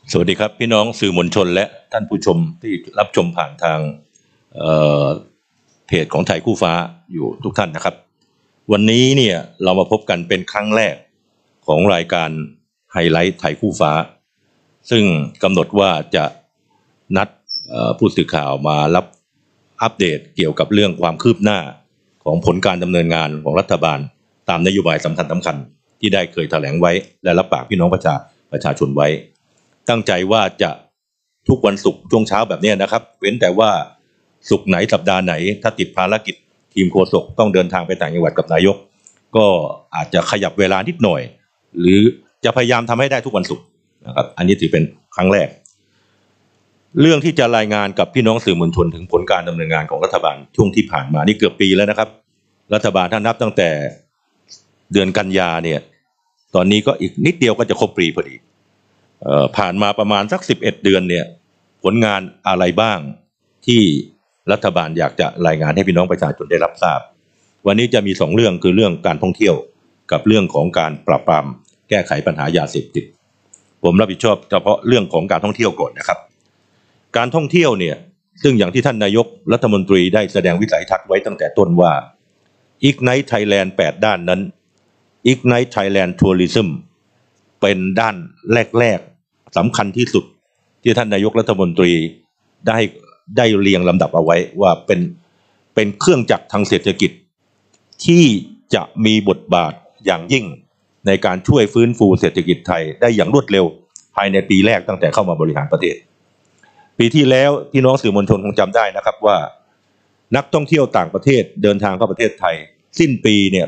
สวัสดีครับพี่น้องสื่อมวลชนและท่านผู้ชมที่รับชมผ่านทางเพจของไทยคู่ฟ้าอยู่ทุกท่านนะครับวันนี้เนี่ยเรามาพบกันเป็นครั้งแรกของรายการไฮไลท์ไทยคู่ฟ้าซึ่งกำหนดว่าจะนัดผู้สื่อข่าวมารับอัปเดตเกี่ยวกับเรื่องความคืบหน้าของผลการดำเนินงานของรัฐบาลตามนโยบายสำคัญที่ได้เคยแถลงไว้และรับปากพี่น้องประชาชนไว้ตั้งใจว่าจะทุกวันศุกร์ช่วงเช้าแบบนี้นะครับเว้นแต่ว่าศุกร์ไหนสัปดาห์ไหนถ้าติดภารกิจทีมโฆษกต้องเดินทางไปต่างจังหวัดกับนายกก็อาจจะขยับเวลานิดหน่อยหรือจะพยายามทำให้ได้ทุกวันศุกร์นะครับอันนี้ถือเป็นครั้งแรกเรื่องที่จะรายงานกับพี่น้องสื่อมวลชนถึงผลการดำเนินงานของรัฐบาลช่วงที่ผ่านมานี่เกือบปีแล้วนะครับรัฐบาลท่านนับตั้งแต่เดือนกันยาเนี่ยตอนนี้ก็อีกนิดเดียวก็จะครบปีพอดีผ่านมาประมาณสัก11เดือนเนี่ยผลงานอะไรบ้างที่รัฐบาลอยากจะรายงานให้พี่น้องประชาชนได้รับทราบวันนี้จะมี2เรื่องคือเรื่องการท่องเที่ยวกับเรื่องของการปราบปรามแก้ไขปัญหายาเสพติดผมรับผิดชอบเฉพาะเรื่องของการท่องเที่ยวก่อนนะครับการท่องเที่ยวเนี่ยซึ่งอย่างที่ท่านนายกรัฐมนตรีได้แสดงวิสัยทัศน์ไว้ตั้งแต่ต้นว่า Ignite Thailand 8 ด้านนั้น Ignite Thailand Tourism เป็นด้านแรกๆสำคัญที่สุดที่ท่านนายกรัฐมนตรีได้เรียงลำดับเอาไว้ว่าเป็นเครื่องจักรทางเศรษฐกิจที่จะมีบทบาทอย่างยิ่งในการช่วยฟื้นฟูเศรษฐกิจไทยได้อย่างรวดเร็วภายในปีแรกตั้งแต่เข้ามาบริหารประเทศปีที่แล้วพี่น้องสื่อมวลชนคงจำได้นะครับว่านักท่องเที่ยวต่างประเทศเดินทางเข้าประเทศไทยสิ้นปีเนี่ย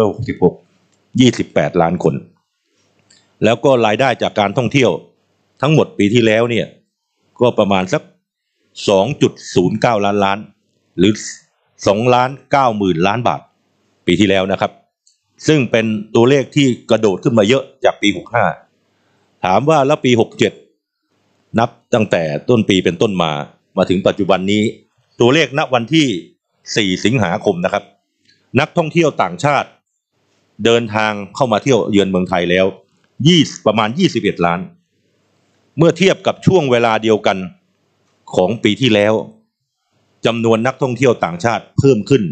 2566 28 ล้านคนแล้วก็รายได้จากการท่องเที่ยวทั้งหมดปีที่แล้วเนี่ยก็ประมาณสัก 2.09 ล้านหรือ2,990,000 ล้านบาทปีที่แล้วนะครับซึ่งเป็นตัวเลขที่กระโดดขึ้นมาเยอะจากปี65ถามว่าแล้วปี67นับตั้งแต่ต้นปีเป็นต้นมาถึงปัจจุบันนี้ตัวเลขณวันที่4สิงหาคมนะครับนักท่องเที่ยวต่างชาติเดินทางเข้ามาเที่ยวเยือนเมืองไทยแล้วประมาณ21 ล้านเมื่อเทียบกับช่วงเวลาเดียวกันของปีที่แล้วจำนวนนักท่องเที่ยวต่างชาติเพิ่มขึ้น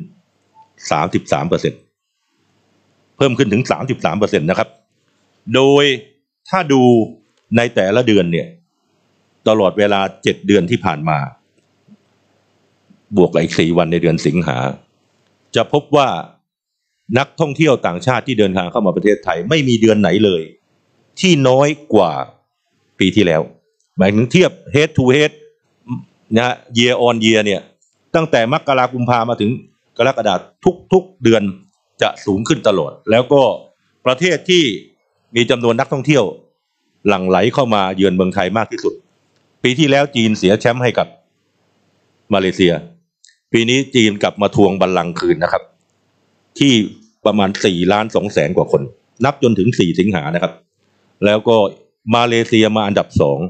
33% เพิ่มขึ้นถึง 33% นะครับโดยถ้าดูในแต่ละเดือนเนี่ยตลอดเวลา7เดือนที่ผ่านมาบวกกับอีก4วันในเดือนสิงหาจะพบว่านักท่องเที่ยวต่างชาติที่เดินทางเข้ามาประเทศไทยไม่มีเดือนไหนเลยที่น้อยกว่าปีที่แล้วหมายถึงเทียบ head to head นะ year on year เนี่ยตั้งแต่มกราคมกุมภามาถึงกรกฎาคมทุกเดือนจะสูงขึ้นตลอดแล้วก็ประเทศที่มีจำนวนนักท่องเที่ยวหลั่งไหลเข้ามาเยือนเมืองไทยมากที่สุดปีที่แล้วจีนเสียแชมป์ให้กับมาเลเซียปีนี้จีนกลับมาทวงบัลลังก์คืนนะครับที่ประมาณ4,200,000 กว่าคนนับจนถึง4สิงหานะครับแล้วก็มาเลเซียมาอันดับ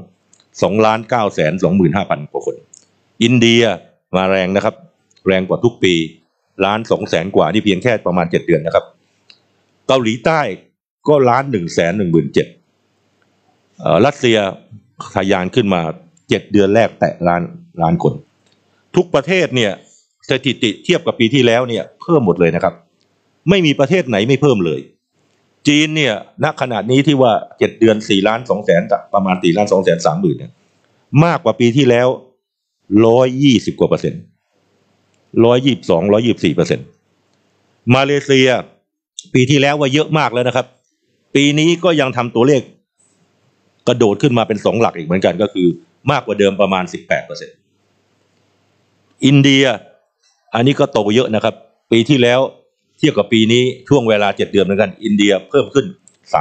2,925,000 กว่าคนอินเดียมาแรงนะครับแรงกว่าทุกปี1,200,000 กว่านี่เพียงแค่ประมาณ7เดือนนะครับเกาหลีใต้ก็1,117,000รัสเซียทะยานขึ้นมา7เดือนแรกแตะล้านคนทุกประเทศเนี่ยสถิติเทียบกับปีที่แล้วเนี่ยเพิ่มหมดเลยนะครับไม่มีประเทศไหนไม่เพิ่มเลยจีนเนี่ยณขณะนี้ที่ว่า7เดือน4,200,000ประมาณ4,230,000เนี่ยมากกว่าปีที่แล้ว120กว่าเปอร์เซ็นต์122-124%มาเลเซียปีที่แล้วว่าเยอะมากแล้วนะครับปีนี้ก็ยังทำตัวเลขกระโดดขึ้นมาเป็น2หลักอีกเหมือนกันก็คือมากกว่าเดิมประมาณ 18% อินเดียอันนี้ก็โตเยอะนะครับปีที่แล้วเทียบกับปีนี้ช่วงเวลา7เดือนเหมือนกันอินเดียเพิ่มขึ้น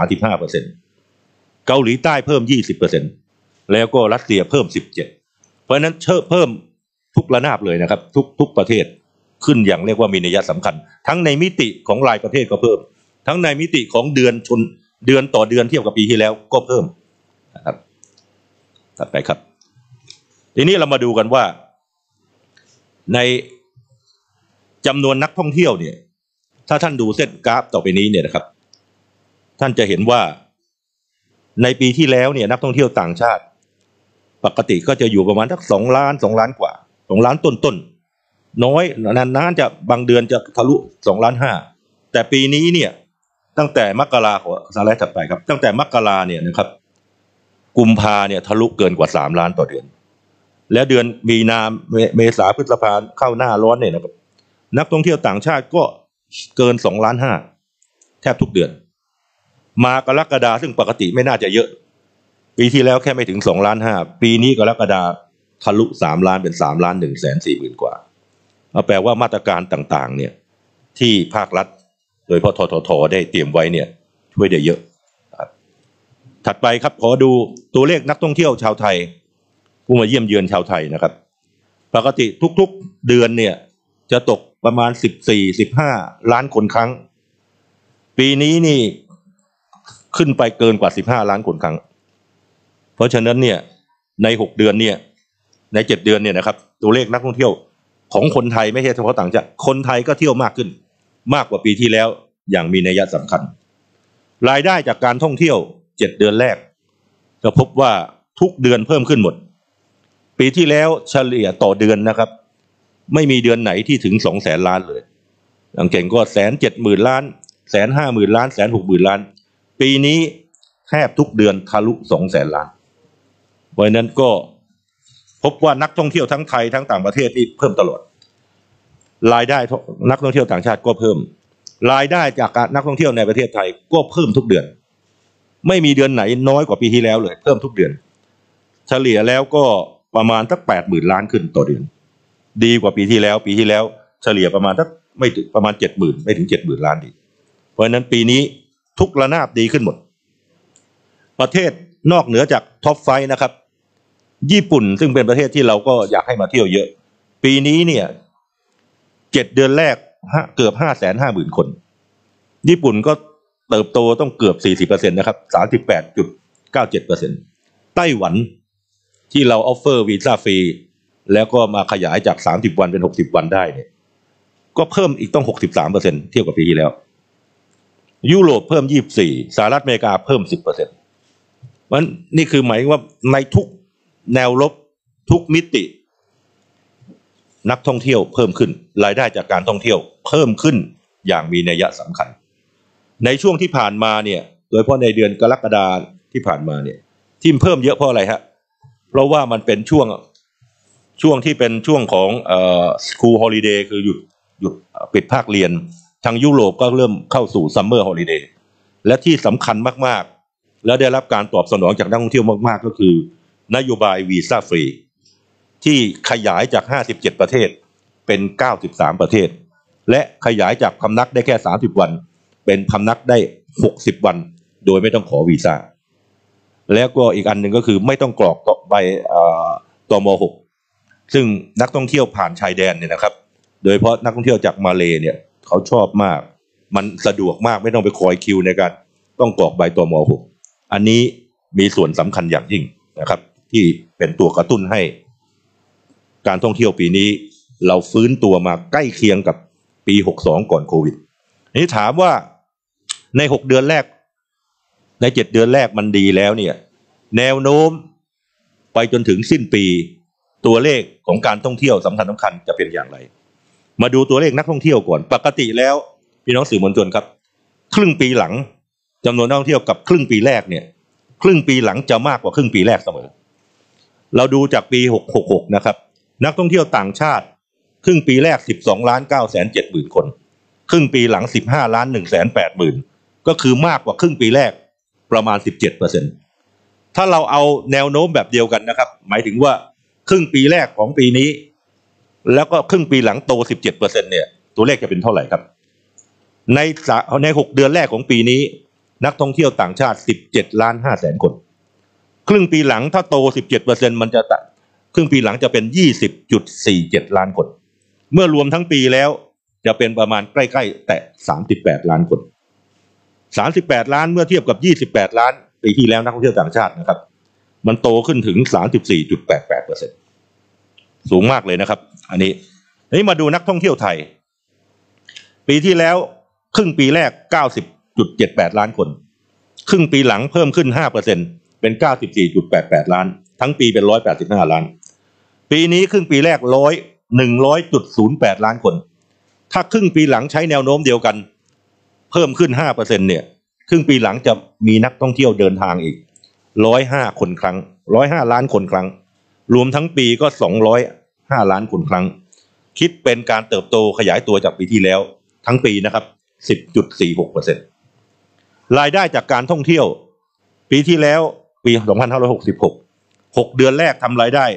35% เกาหลีใต้เพิ่ม 20% แล้วก็รัสเซียเพิ่ม 17%เพราะฉะนั้นเพิ่มทุกระนาบเลยนะครับทุกประเทศขึ้นอย่างเรียกว่ามีนัยสำคัญทั้งในมิติของรายประเทศก็เพิ่มทั้งในมิติของเดือนต่อเดือนเทียบกับปีที่แล้วก็เพิ่มนะครับถัดไปครับทีนี้เรามาดูกันว่าในจำนวนนักท่องเที่ยวเนี่ยถ้าท่านดูเส้นกราฟต่อไปนี้เนี่ยนะครับท่านจะเห็นว่าในปีที่แล้วเนี่ยนักท่องเที่ยวต่างชาติปกติก็จะอยู่ประมาณสัก2 ล้านกว่า2 ล้านต้นน้อยนานๆจะบางเดือนจะทะลุ2.5 ล้านแต่ปีนี้เนี่ยตั้งแต่มกราคมสไลด์ถัดไปครับตั้งแต่มกราเนี่ยนะครับกุมภาเนี่ยทะลุเกินกว่า3 ล้านต่อเดือนและเดือนมีนาเมษาพฤษภาเข้าหน้าร้อนเนี่ยนะครับนักท่องเที่ยวต่างชาติก็เกิน2.5 ล้านแทบทุกเดือนมากรกฎาซึ่งปกติไม่น่าจะเยอะปีที่แล้วแค่ไม่ถึง2.5 ล้านปีนี้กรกฎาทะลุ3 ล้านเป็น3,140,000 กว่าแปลว่ามาตรการต่างๆเนี่ยที่ภาครัฐโดยเฉพาะทททได้เตรียมไว้เนี่ยช่วยได้เยอะถัดไปครับขอดูตัวเลขนักท่องเที่ยวชาวไทยผู้มาเยี่ยมเยือนชาวไทยนะครับปกติทุกๆเดือนเนี่ยจะตกประมาณ14-15 ล้านคนครั้งปีนี้นี่ขึ้นไปเกินกว่า15 ล้านคนครั้งเพราะฉะนั้นเนี่ยใน6 เดือนเนี่ยใน7 เดือนเนี่ยนะครับตัวเลขนักท่องเที่ยวของคนไทยไม่ใช่เฉพาะต่างชาติคนไทยก็เที่ยวมากขึ้นมากกว่าปีที่แล้วอย่างมีนัยสำคัญรายได้จากการท่องเที่ยว7 เดือนแรกจะพบว่าทุกเดือนเพิ่มขึ้นหมดปีที่แล้วเฉลี่ยต่อเดือนนะครับไม่มีเดือนไหนที่ถึง200,000 ล้านเลยอย่างเก่งก็170,000 ล้าน150,000 ล้าน160,000 ล้านปีนี้แทบทุกเดือนทะลุ200,000 ล้านเพราะฉะนั้นก็พบว่านักท่องเที่ยวทั้งไทยทั้งต่างประเทศนี่เพิ่มตลอดรายได้นักท่องเที่ยวต่างชาติก็เพิ่มรายได้จากการนักท่องเที่ยวในประเทศไทยก็เพิ่มทุกเดือนไม่มีเดือนไหนน้อยกว่าปีที่แล้วเลยเพิ่มทุกเดือนเฉลี่ยแล้วก็ประมาณสัก80,000 ล้านขึ้นต่อเดือนดีกว่าปีที่แล้วเฉลี่ยประมาณสักไม่ถึงประมาณ70,000ไม่ถึง70,000 ล้านดีเพราะฉะนั้นปีนี้ทุกระนาบดีขึ้นหมดประเทศนอกเหนือจากท็อปไฟว์นะครับญี่ปุ่นซึ่งเป็นประเทศที่เราก็อยากให้มาเที่ยวเยอะปีนี้เนี่ย7 เดือนแรกเกือบ550,000 คนญี่ปุ่นก็เติบโตต้องเกือบ 40% นะครับ 38.97% ไต้หวันที่เราออฟเฟอร์วีซ่าฟรีแล้วก็มาขยายจาก30 วันเป็น60 วันได้เนี่ยก็เพิ่มอีกต้อง 63% เทียบกับปีที่แล้วยุโรปเพิ่ม 24%สหรัฐอเมริกาเพิ่ม 10% มันนี่คือหมายว่าในทุกแนวรบทุกมิตินักท่องเที่ยวเพิ่มขึ้นรายได้จากการท่องเที่ยวเพิ่มขึ้นอย่างมีนัยสำคัญในช่วงที่ผ่านมาเนี่ยโดยเฉพาะในเดือนกรกฎาคมที่ผ่านมาเนี่ยที่เพิ่มเยอะเพราะอะไรฮะเพราะว่ามันเป็นช่วงที่เป็นช่วงของschool holiday คือหยุดปิดภาคเรียนทางยุโรปก็เริ่มเข้าสู่ summer holiday และที่สำคัญมากๆและได้รับการตอบสนองจากนักท่องเที่ยวมากๆก็คือนโยบายวีซ่าฟรีที่ขยายจาก57 ประเทศเป็น93 ประเทศและขยายจากพำนักได้แค่30 วันเป็นพำนักได้60 วันโดยไม่ต้องขอวีซ่าแล้วก็อีกอันหนึ่งก็คือไม่ต้องกรอกใบตม.6ซึ่งนักท่องเที่ยวผ่านชายแดนเนี่ยนะครับโดยเฉพาะนักท่องเที่ยวจากมาเลเนี่ยเขาชอบมากมันสะดวกมากไม่ต้องไปคอยคิวในการต้องกรอกใบตม.6อันนี้มีส่วนสำคัญอย่างยิ่งนะครับที่เป็นตัวกระตุ้นให้การท่องเที่ยวปีนี้เราฟื้นตัวมาใกล้เคียงกับปี62ก่อนโควิดนี้ถามว่าใน6 เดือนแรกใน7 เดือนแรกมันดีแล้วเนี่ยแนวโน้มไปจนถึงสิ้นปีตัวเลขของการท่องเที่ยวสำคัญจะเป็นอย่างไรมาดูตัวเลขนักท่องเที่ยวก่อนปกติแล้วพี่น้องสื่อมวลชนครับครึ่งปีหลังจำนวนนักท่องเที่ยวกับครึ่งปีแรกเนี่ยครึ่งปีหลังจะมากกว่าครึ่งปีแรกเสมอเราดูจากปี66นะครับนักท่องเที่ยวต่างชาติครึ่งปีแรก 12,970,000 คนครึ่งปีหลัง 15,180,000 ก็คือมากกว่าครึ่งปีแรกประมาณ 17% ถ้าเราเอาแนวโน้มแบบเดียวกันนะครับหมายถึงว่าครึ่งปีแรกของปีนี้แล้วก็ครึ่งปีหลังโต 17% เนี่ยตัวเลขจะเป็นเท่าไหร่ครับใน6 เดือนแรกของปีนี้นักท่องเที่ยวต่างชาติ 17,500,000 คนครึ่งปีหลังถ้าโต 17% มันจะครึ่งปีหลังจะเป็น 20.47 ล้านคนเมื่อรวมทั้งปีแล้วจะเป็นประมาณใกล้ๆแต่38 ล้านคน38 ล้านเมื่อเทียบกับ28 ล้านปีที่แล้วนักท่องเที่ยวต่างชาตินะครับมันโตขึ้นถึง 34.88% สูงมากเลยนะครับอันนี้มาดูนักท่องเที่ยวไทยปีที่แล้วครึ่งปีแรก 90.78 ล้านคนครึ่งปีหลังเพิ่มขึ้น 5% เป็น 94.88 ล้านทั้งปีเป็น185 ล้านปีนี้ครึ่งปีแรก100.08 ล้านคนถ้าครึ่งปีหลังใช้แนวโน้มเดียวกันเพิ่มขึ้น 5% เนี่ยครึ่งปีหลังจะมีนักท่องเที่ยวเดินทางอีก105 คนครั้ง105 ล้านคนครั้งรวมทั้งปีก็205 ล้านคนครั้งคิดเป็นการเติบโตขยายตัวจากปีที่แล้วทั้งปีนะครับ 10.46% รายได้จากการท่องเที่ยวปีที่แล้วปี2566 6 เดือนแรกทำรายได้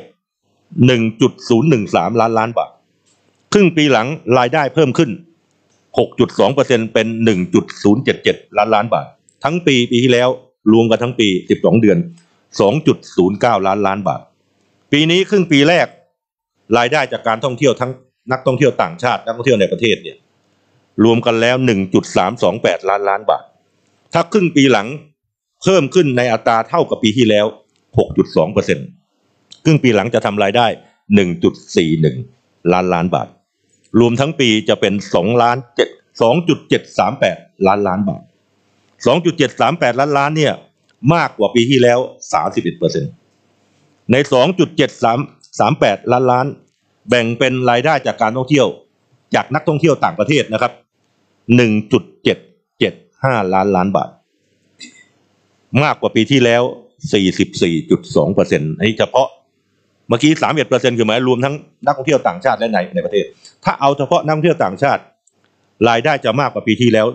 1.013 ล้านบาทครึ่งปีหลังรายได้เพิ่มขึ้น 6.2% เป็น 1.077 ล้านบาททั้งปีที่แล้วรวมกันทั้งปี12 เดือน 2.09 ล้านบาทปีนี้ครึ่งปีแรกรายได้จากการท่องเที่ยวทั้งนักท่องเที่ยวต่างชาตินักท่องเที่ยวในประเทศเนี่ยรวมกันแล้ว 1.328 ล้านบาทถ้าครึ่งปีหลังเพิ่มขึ้นในอัตราเท่ากับปีที่แล้ว 6.2% ครึ่งปีหลังจะทำรายได้ 1.41 ล้านบาทรวมทั้งปีจะเป็น2.738 ล้านบาท 2.738 ล้านเนี่ยมากกว่าปีที่แล้ว 31% ใน 2.738 ล้านแบ่งเป็นรายได้จากการท่องเที่ยวจากนักท่องเที่ยวต่างประเทศนะครับ 1.775 ล้านบาทมากกว่าปีที่แล้ว 44.2% อันนี้เฉพาะเมื่อกี้ 31% คือหมายรวมทั้งนักท่องเที่ยวต่างชาติและในประเทศถ้าเอาเฉพาะนักท่องเที่ยวต่างชาติรายได้จะมากกว่าปีที่แล้ว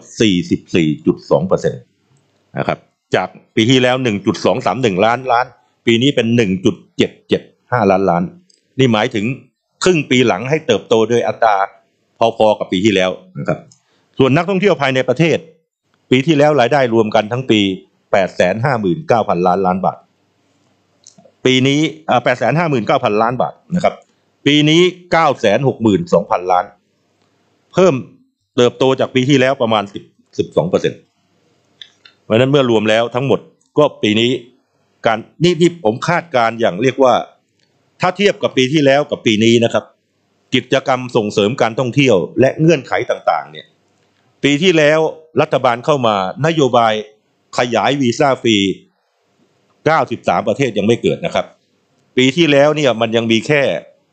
44.2% นะครับจากปีที่แล้ว 1.231 ล้านปีนี้เป็น 1.775 ล้านนี่หมายถึงครึ่งปีหลังให้เติบโตโดยอัตราพอๆกับปีที่แล้วนะครับส่วนนักท่องเที่ยวภายในประเทศปีที่แล้วรายได้รวมกันทั้งปี 859,000 ล้านบาทปีนี้859,000 ล้านบาทนะครับปีนี้ 962,000 ล้านเพิ่มเติบโตจากปีที่แล้วประมาณ 12% เพราะฉะนั้นเมื่อรวมแล้วทั้งหมดก็ปีนี้การนี่ผมคาดการอย่างเรียกว่าถ้าเทียบกับปีที่แล้วกับปีนี้นะครับกิจกรรมส่งเสริมการท่องเที่ยวและเงื่อนไขต่างๆเนี่ยปีที่แล้วรัฐบาลเข้ามานโยบายขยายวีซ่าฟรี93 ประเทศยังไม่เกิดนะครับปีที่แล้วเนี่ยมันยังมีแค่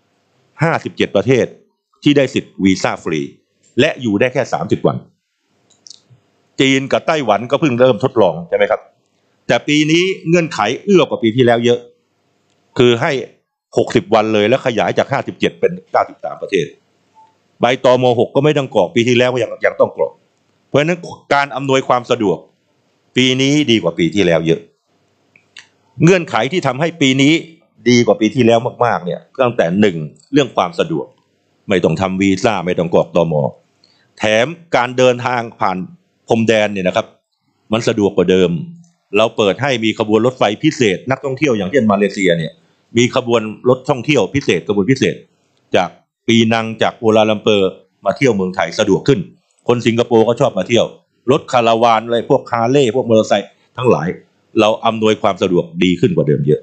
57 ประเทศที่ได้สิทธิ์วีซ่าฟรีและอยู่ได้แค่30 วันจีนกับไต้หวันก็เพิ่งเริ่มทดลองใช่ไหมครับแต่ปีนี้เงื่อนไขเอื้อกว่าปีที่แล้วเยอะคือให้60 วันเลยแล้วขยายจาก57เป็น93 ประเทศใบตม.6 ก็ไม่ต้องกรอกปีที่แล้วก็ยังต้องกรอกเพราะฉะนั้นการอำนวยความสะดวกปีนี้ดีกว่าปีที่แล้วเยอะเงื่อนไขที่ทำให้ปีนี้ดีกว่าปีที่แล้วมากๆเนี่ยตั้งแต่1เรื่องความสะดวกไม่ต้องทำวีซ่าไม่ต้องกรอกตม.แถมการเดินทางผ่านพรมแดนเนี่ยนะครับมันสะดวกกว่าเดิมเราเปิดให้มีขบวนรถไฟพิเศษนักท่องเที่ยวอย่างเช่นมาเลเซียเนี่ยมีขบวนรถท่องเที่ยวพิเศษขบวนพิเศษจากปีนังจากกัวลาลัมเปอร์มาเที่ยวเมืองไทยสะดวกขึ้นคนสิงคโปร์ก็ชอบมาเที่ยวรถคาราวานอะไรพวกฮาร์เลย์พวกมอเตอร์ไซค์ทั้งหลายเราอำนวยความสะดวกดีขึ้นกว่าเดิมเยอะ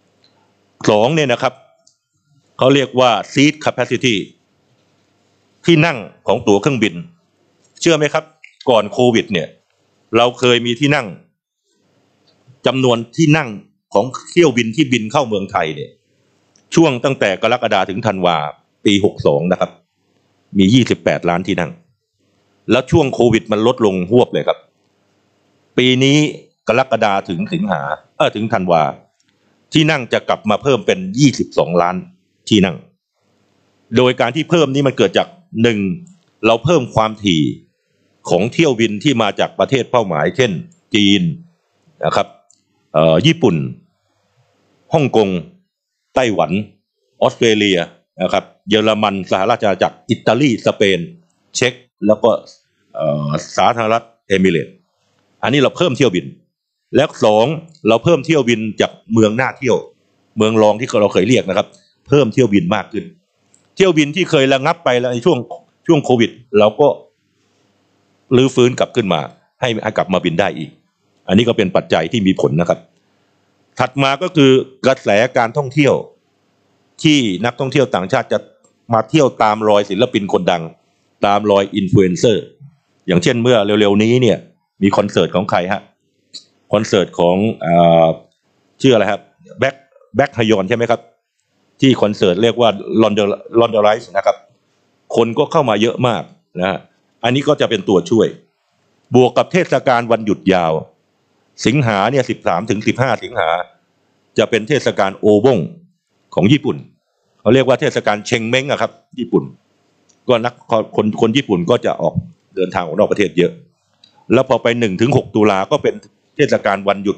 2เนี่ยนะครับเขาเรียกว่า seat capacity ที่นั่งของตั๋วเครื่องบินเชื่อไหมครับก่อนโควิดเนี่ยเราเคยมีที่นั่งจำนวนที่นั่งของเที่ยวบินที่บินเข้าเมืองไทยเนี่ยช่วงตั้งแต่กรกฎาคมถึงธันวาปี62นะครับมี28 ล้านที่นั่งแล้วช่วงโควิดมันลดลงหวบเลยครับปีนี้กรกฎาคมถึงสิงหาถึงธันวาที่นั่งจะกลับมาเพิ่มเป็น22 ล้านที่นั่งโดยการที่เพิ่มนี้มันเกิดจาก1เราเพิ่มความถี่ของเที่ยวบินที่มาจากประเทศเป้าหมายเช่นจีนนะครับญี่ปุ่นฮ่องกงไต้หวันออสเตรเลียนะครับเยอรมันสหราชอาณาจักรอิตาลีสเปนเช็กแล้วก็สาธารณรัฐเอมิเรตส์อันนี้เราเพิ่มเที่ยวบินและ2เราเพิ่มเที่ยวบินจากเมืองน่าเที่ยวเมืองรองที่เราเคยเรียกนะครับเพิ่มเที่ยวบินมากขึ้นเที่ยวบินที่เคยระงับไปแล้วในช่วงโควิดเราก็รื้อฟื้นกลับขึ้นมาให้กลับมาบินได้อีกอันนี้ก็เป็นปัจจัยที่มีผลนะครับถัดมาก็คือกระแสการท่องเที่ยวที่นักท่องเที่ยวต่างชาติจะมาเที่ยวตามรอยศิลปินคนดังตามรอยอินฟลูเอนเซอร์อย่างเช่นเมื่อเร็วๆนี้เนี่ยมีคอนเสิร์ตของใครฮะคอนเสิร์ตของชื่ออะไรครับแบ็คฮยอนใช่ไหมครับที่คอนเสิร์ตเรียกว่าลอนเดอไรส์นะครับคนก็เข้ามาเยอะมากนะฮะอันนี้ก็จะเป็นตัวช่วยบวกกับเทศกาลวันหยุดยาวสิงหาเนี่ย13 ถึง 15 สิงหาจะเป็นเทศกาลโอบ้งของญี่ปุ่นเขาเรียกว่าเทศกาลเชงเม้งอะครับญี่ปุ่นก็คนญี่ปุ่นก็จะออกเดินทางออกนอกประเทศเยอะแล้วพอไป1 ถึง 6 ตุลาก็เป็นเทศกาลวันหยุด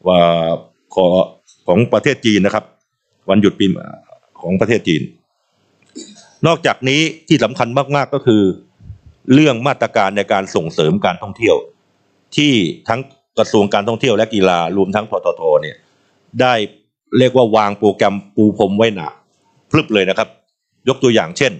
ของประเทศจีนนะครับวันหยุดปีของประเทศจีนนอกจากนี้ที่สำคัญมากๆก็คือเรื่องมาตรการในการส่งเสริมการท่องเที่ยวที่ทั้งกระทรวงการท่องเที่ยวและกีฬารวมทั้งทททเนี่ยได้เรียกว่าวางโปรแกรมปูพรมไว้หนาพรึบเลยนะครับยกตัวอย่างเช่น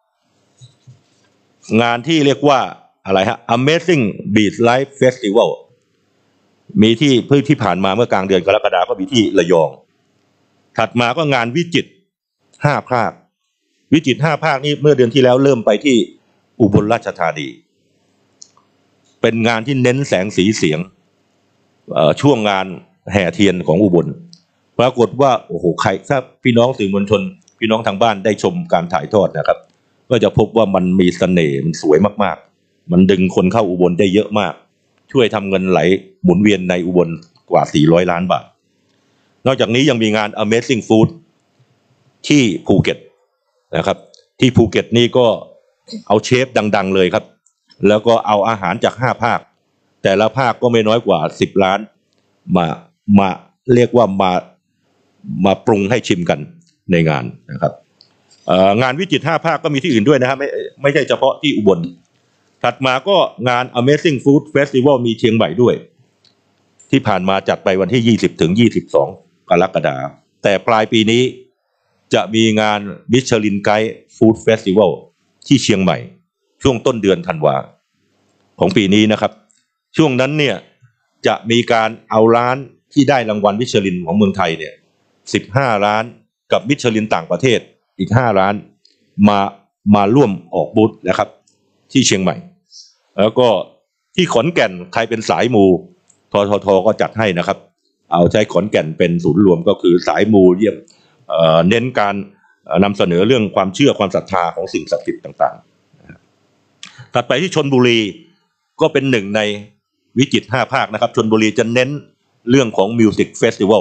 งานที่เรียกว่าอะไรฮะ Amazing Beach Life Festival มีที่ผ่านมาเมื่อกลางเดือนกรกฎาคมก็มีที่ระยองถัดมาก็งานวิจิตร5 ภาควิจิตร5 ภาคนี้เมื่อเดือนที่แล้วเริ่มไปที่อุบลราชธานีเป็นงานที่เน้นแสงสีเสียงช่วงงานแห่เทียนของอุบลปรากฏว่าโอ้โหใครถ้าพี่น้องสื่อมวลชนพี่น้องทางบ้านได้ชมการถ่ายทอดนะครับก็จะพบว่ามันมีเสน่ห์มันสวยมากๆมันดึงคนเข้าอุบลได้เยอะมากช่วยทำเงินไหลหมุนเวียนในอุบลกว่า400 ล้านบาทนอกจากนี้ยังมีงาน Amazing Food ที่ภูเก็ตนะครับที่ภูเก็ตนี่ก็เอาเชฟดังๆเลยครับแล้วก็เอาอาหารจาก5 ภาคแต่ละภาคก็ไม่น้อยกว่า10 ล้านมาเรียกว่ามาปรุงให้ชิมกันในงานนะครับงานวิจิตร5 ภาคก็มีที่อื่นด้วยนะครับไม่ใช่เฉพาะที่อุบลถัดมาก็งาน Amazing Food Festival มีเชียงใหม่ด้วยที่ผ่านมาจัดไปวันที่20 ถึง 22 กรกฎาคมแต่ปลายปีนี้จะมีงาน Michelin Guide Food Festival ที่เชียงใหม่ช่วงต้นเดือนธันวาของปีนี้นะครับช่วงนั้นเนี่ยจะมีการเอาร้านที่ได้รางวัลมิชลินของเมืองไทยเนี่ย15 ร้านกับมิชลินต่างประเทศอีก5 ร้านมาร่วมออกบูธนะครับที่เชียงใหม่แล้วก็ที่ขอนแก่นใครเป็นสายมูททก็จัดให้นะครับเอาใช้ขอนแก่นเป็นศูนย์รวมก็คือสายมูเยี่ยมเน้นการนำเสนอเรื่องความเชื่อความศรัทธาของสิ่งศักดิ์สิทธิ์ต่างๆถัดไปที่ชลบุรีก็เป็นหนึ่งในวิจิตร5 ภาคนะครับชลบุรีจะเน้นเรื่องของมิวสิกเฟสติวัล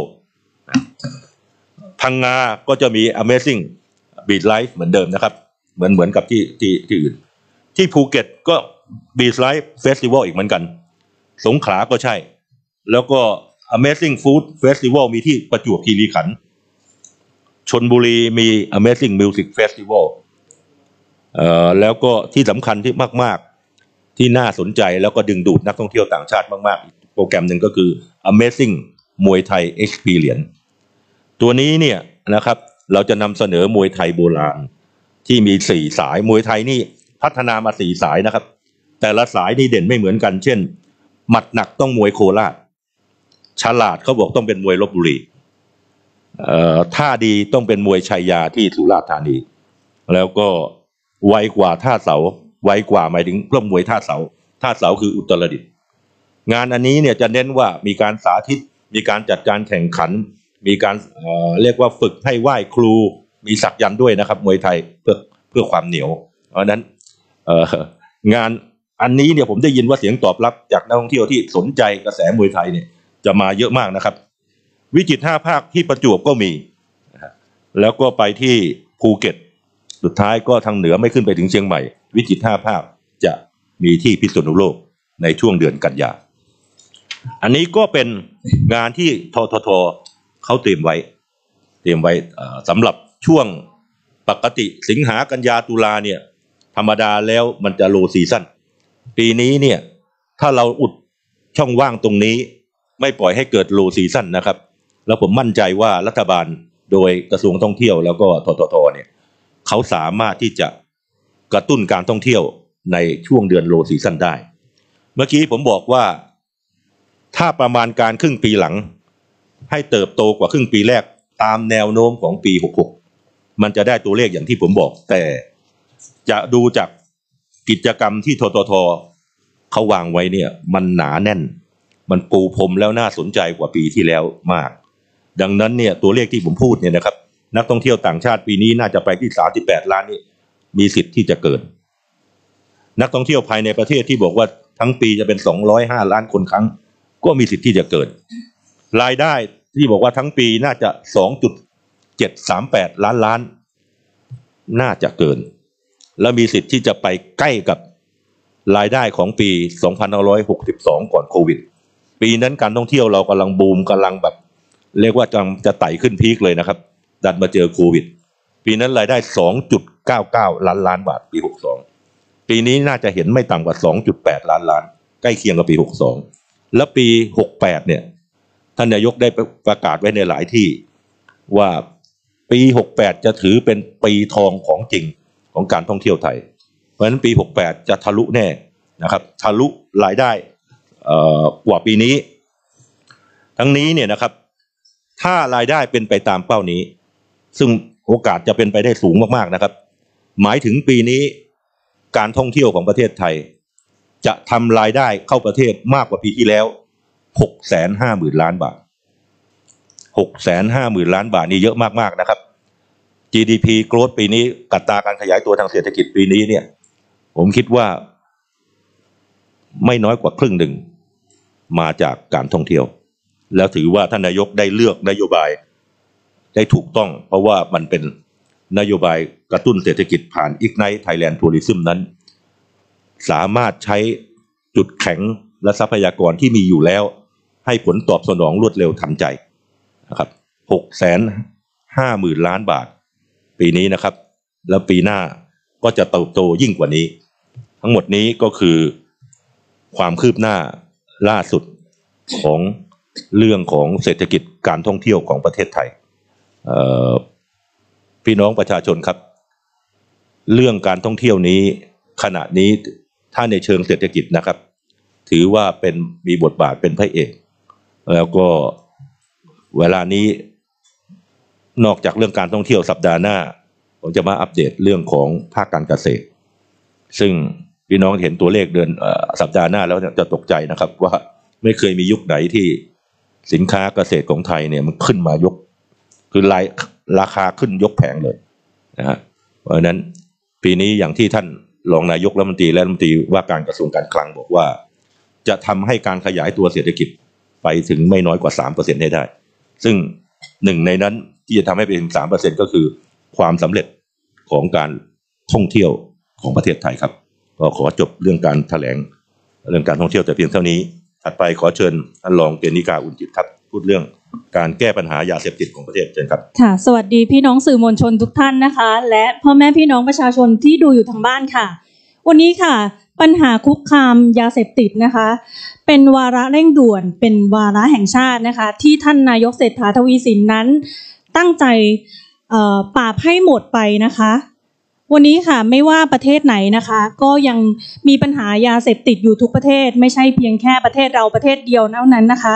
พังงาก็จะมี Amazing Beach Life เหมือนเดิมนะครับเหมือนกับที่อื่นที่ภูเก็ตก็ Beach Life Festival อีกเหมือนกันสงขลาก็ใช่แล้วก็ Amazing Food Festival มีที่ประจวบคีรีขันธ์ชลบุรีมี Amazing Music Festival แล้วก็ที่สำคัญที่มากๆที่น่าสนใจแล้วก็ดึงดูดนักท่องเที่ยวต่างชาติมากๆโปรแกรมหนึ่งก็คือ Amazing มวยไทย Experience ตัวนี้เนี่ยนะครับเราจะนำเสนอมวยไทยโบราณที่มี4 สายมวยไทยนี่พัฒนามา4 สายนะครับแต่ละสายนี่เด่นไม่เหมือนกันเช่นหมัดหนักต้องมวยโคราชฉลาดเขาบอกต้องเป็นมวยลพบุรีท่าดีต้องเป็นมวยชัยยาที่สุราษฎร์ธานีแล้วก็ไวกว่าท่าเสาไวกว่าหมายถึงเพื่อมวยท่าเสาคืออุตรดิตถ์งานอันนี้เนี่ยจะเน้นว่ามีการสาธิตมีการจัดการแข่งขันมีการเรียกว่าฝึกให้ไหว้ครูมีสักยันต์ด้วยนะครับมวยไทยเพื่อความเหนียวเพราะนั้นงานอันนี้เนี่ยผมได้ยินว่าเสียงตอบรับจากนักท่องเที่ยวที่สนใจกระแสมวยไทยเนี่ยจะมาเยอะมากนะครับวิจิตร5 ภาคที่ประจวบก็มีแล้วก็ไปที่ภูเก็ตสุดท้ายก็ทางเหนือไม่ขึ้นไปถึงเชียงใหม่วิจิตร5 ภาคจะมีที่พิษณุโลกในช่วงเดือนกันยาอันนี้ก็เป็นงานที่ทททเขาเตรียมไว้สำหรับช่วงปกติสิงหากันยาตุลาเนี่ยธรรมดาแล้วมันจะโลซีซั่นปีนี้เนี่ยถ้าเราอุดช่องว่างตรงนี้ไม่ปล่อยให้เกิดโลซีซั่นนะครับแล้วผมมั่นใจว่ารัฐบาลโดยกระทรวงท่องเที่ยวแล้วก็ทททเนี่ยเขาสามารถที่จะกระตุ้นการท่องเที่ยวในช่วงเดือนโลซีซั่นได้เมื่อกี้ผมบอกว่าถ้าประมาณการครึ่งปีหลังให้เติบโตกว่าครึ่งปีแรกตามแนวโน้มของปี66มันจะได้ตัวเลขอย่างที่ผมบอกแต่จะดูจากกิจกรรมที่ทททเขาวางไว้เนี่ยมันหนาแน่นมันปูพรมแล้วน่าสนใจกว่าปีที่แล้วมากดังนั้นเนี่ยตัวเลขที่ผมพูดเนี่ยนะครับนักท่องเที่ยวต่างชาติปีนี้น่าจะไปที่38ล้านนี่มีสิทธิ์ที่จะเกิดนักท่องเที่ยวภายในประเทศที่บอกว่าทั้งปีจะเป็น205ล้านคนครั้งก็มีสิทธิ์ที่จะเกิดรายได้ที่บอกว่าทั้งปีน่าจะ 2.738 ล้านน่าจะเกินและมีสิทธิ์ที่จะไปใกล้กับรายได้ของปี2562ก่อนโควิดปีนั้นการท่องเที่ยวเรากำลังบูมกำลังแบบเรียกว่าจะไต่ขึ้นพีคเลยนะครับดันมาเจอโควิดปีนั้นรายได้ 2.99 ล้านบาทปี62ปีนี้น่าจะเห็นไม่ต่ำกว่า 2.8 ล้านใกล้เคียงกับปี62และปี68เนี่ยท่านนายกได้ประกาศไว้ในหลายที่ว่าปี68จะถือเป็นปีทองของจริงของการท่องเที่ยวไทยเพราะฉะนั้นปี68จะทะลุแน่นะครับทะลุรายได้กว่าปีนี้ทั้งนี้เนี่ยนะครับถ้ารายได้เป็นไปตามเป้านี้ซึ่งโอกาสจะเป็นไปได้สูงมากๆนะครับหมายถึงปีนี้การท่องเที่ยวของประเทศไทยจะทำรายได้เข้าประเทศมากกว่าปีที่แล้ว 650,000 ล้านบาท 650,000 ล้านบาทนี่เยอะมากๆนะครับ GDP growth ปีนี้อัตราการขยายตัวทางเศรษฐกิจปีนี้เนี่ยผมคิดว่าไม่น้อยกว่าครึ่งหนึ่งมาจากการท่องเที่ยวแล้วถือว่าท่านนายกได้เลือกนโยบายได้ถูกต้องเพราะว่ามันเป็นนโยบายกระตุ้นเศรษฐกิจผ่าน Ignite Thailand Tourism นั้นสามารถใช้จุดแข็งและทรัพยากรที่มีอยู่แล้วให้ผลตอบสนองรวดเร็วทันใจนะครับ 650,000 ล้านบาทปีนี้นะครับแล้วปีหน้าก็จะเติบโตยิ่งกว่านี้ทั้งหมดนี้ก็คือความคืบหน้าล่าสุดของเรื่องของเศรษฐกิจการท่องเที่ยวของประเทศไทยพี่น้องประชาชนครับเรื่องการท่องเที่ยวนี้ขณะนี้ถ้าในเชิงเศรษฐกิจนะครับถือว่าเป็นมีบทบาทเป็นพระเอกแล้วก็เวลานี้นอกจากเรื่องการท่องเที่ยวสัปดาห์หน้าผมจะมาอัปเดตเรื่องของภาคการเกษตรซึ่งพี่น้องเห็นตัวเลขเดือนสัปดาห์หน้าแล้วจะตกใจนะครับว่าไม่เคยมียุคไหนที่สินค้าเกษตรของไทยเนี่ยมันขึ้นมายกคือราคาขึ้นยกแผงเลยนะฮะเพราะฉะนั้นปีนี้อย่างที่ท่านรองนายกรัฐมนตรีและรัฐมนตรีว่าการกระทรวงการคลังบอกว่าจะทำให้การขยายตัวเศรษฐกิจไปถึงไม่น้อยกว่า 3% ให้ได้ซึ่งหนึ่งในนั้นที่จะทำให้ไปถึง 3% ก็คือความสำเร็จของการท่องเที่ยวของประเทศไทยครับก็ขอจบเรื่องการแถลงเรื่องการท่องเที่ยวแต่เพียงเท่านี้ถัดไปขอเชิญท่านรองเกณฑิกาอุ่นจิตครับพูดเรื่องการแก้ปัญหายาเสพติดของประเทศเชิญครับค่ะสวัสดีพี่น้องสื่อมวลชนทุกท่านนะคะและพ่อแม่พี่น้องประชาชนที่ดูอยู่ทางบ้านค่ะวันนี้ค่ะปัญหาคุกคามยาเสพติดนะคะเป็นวาระเร่งด่วนเป็นวาระแห่งชาตินะคะที่ท่านนายกเศรษฐาทวีสินนั้นตั้งใจปราบให้หมดไปนะคะวันนี้ค่ะไม่ว่าประเทศไหนนะคะก็ยังมีปัญหายาเสพติดอยู่ทุกประเทศไม่ใช่เพียงแค่ประเทศเราประเทศเดียวเท่านั้นนะคะ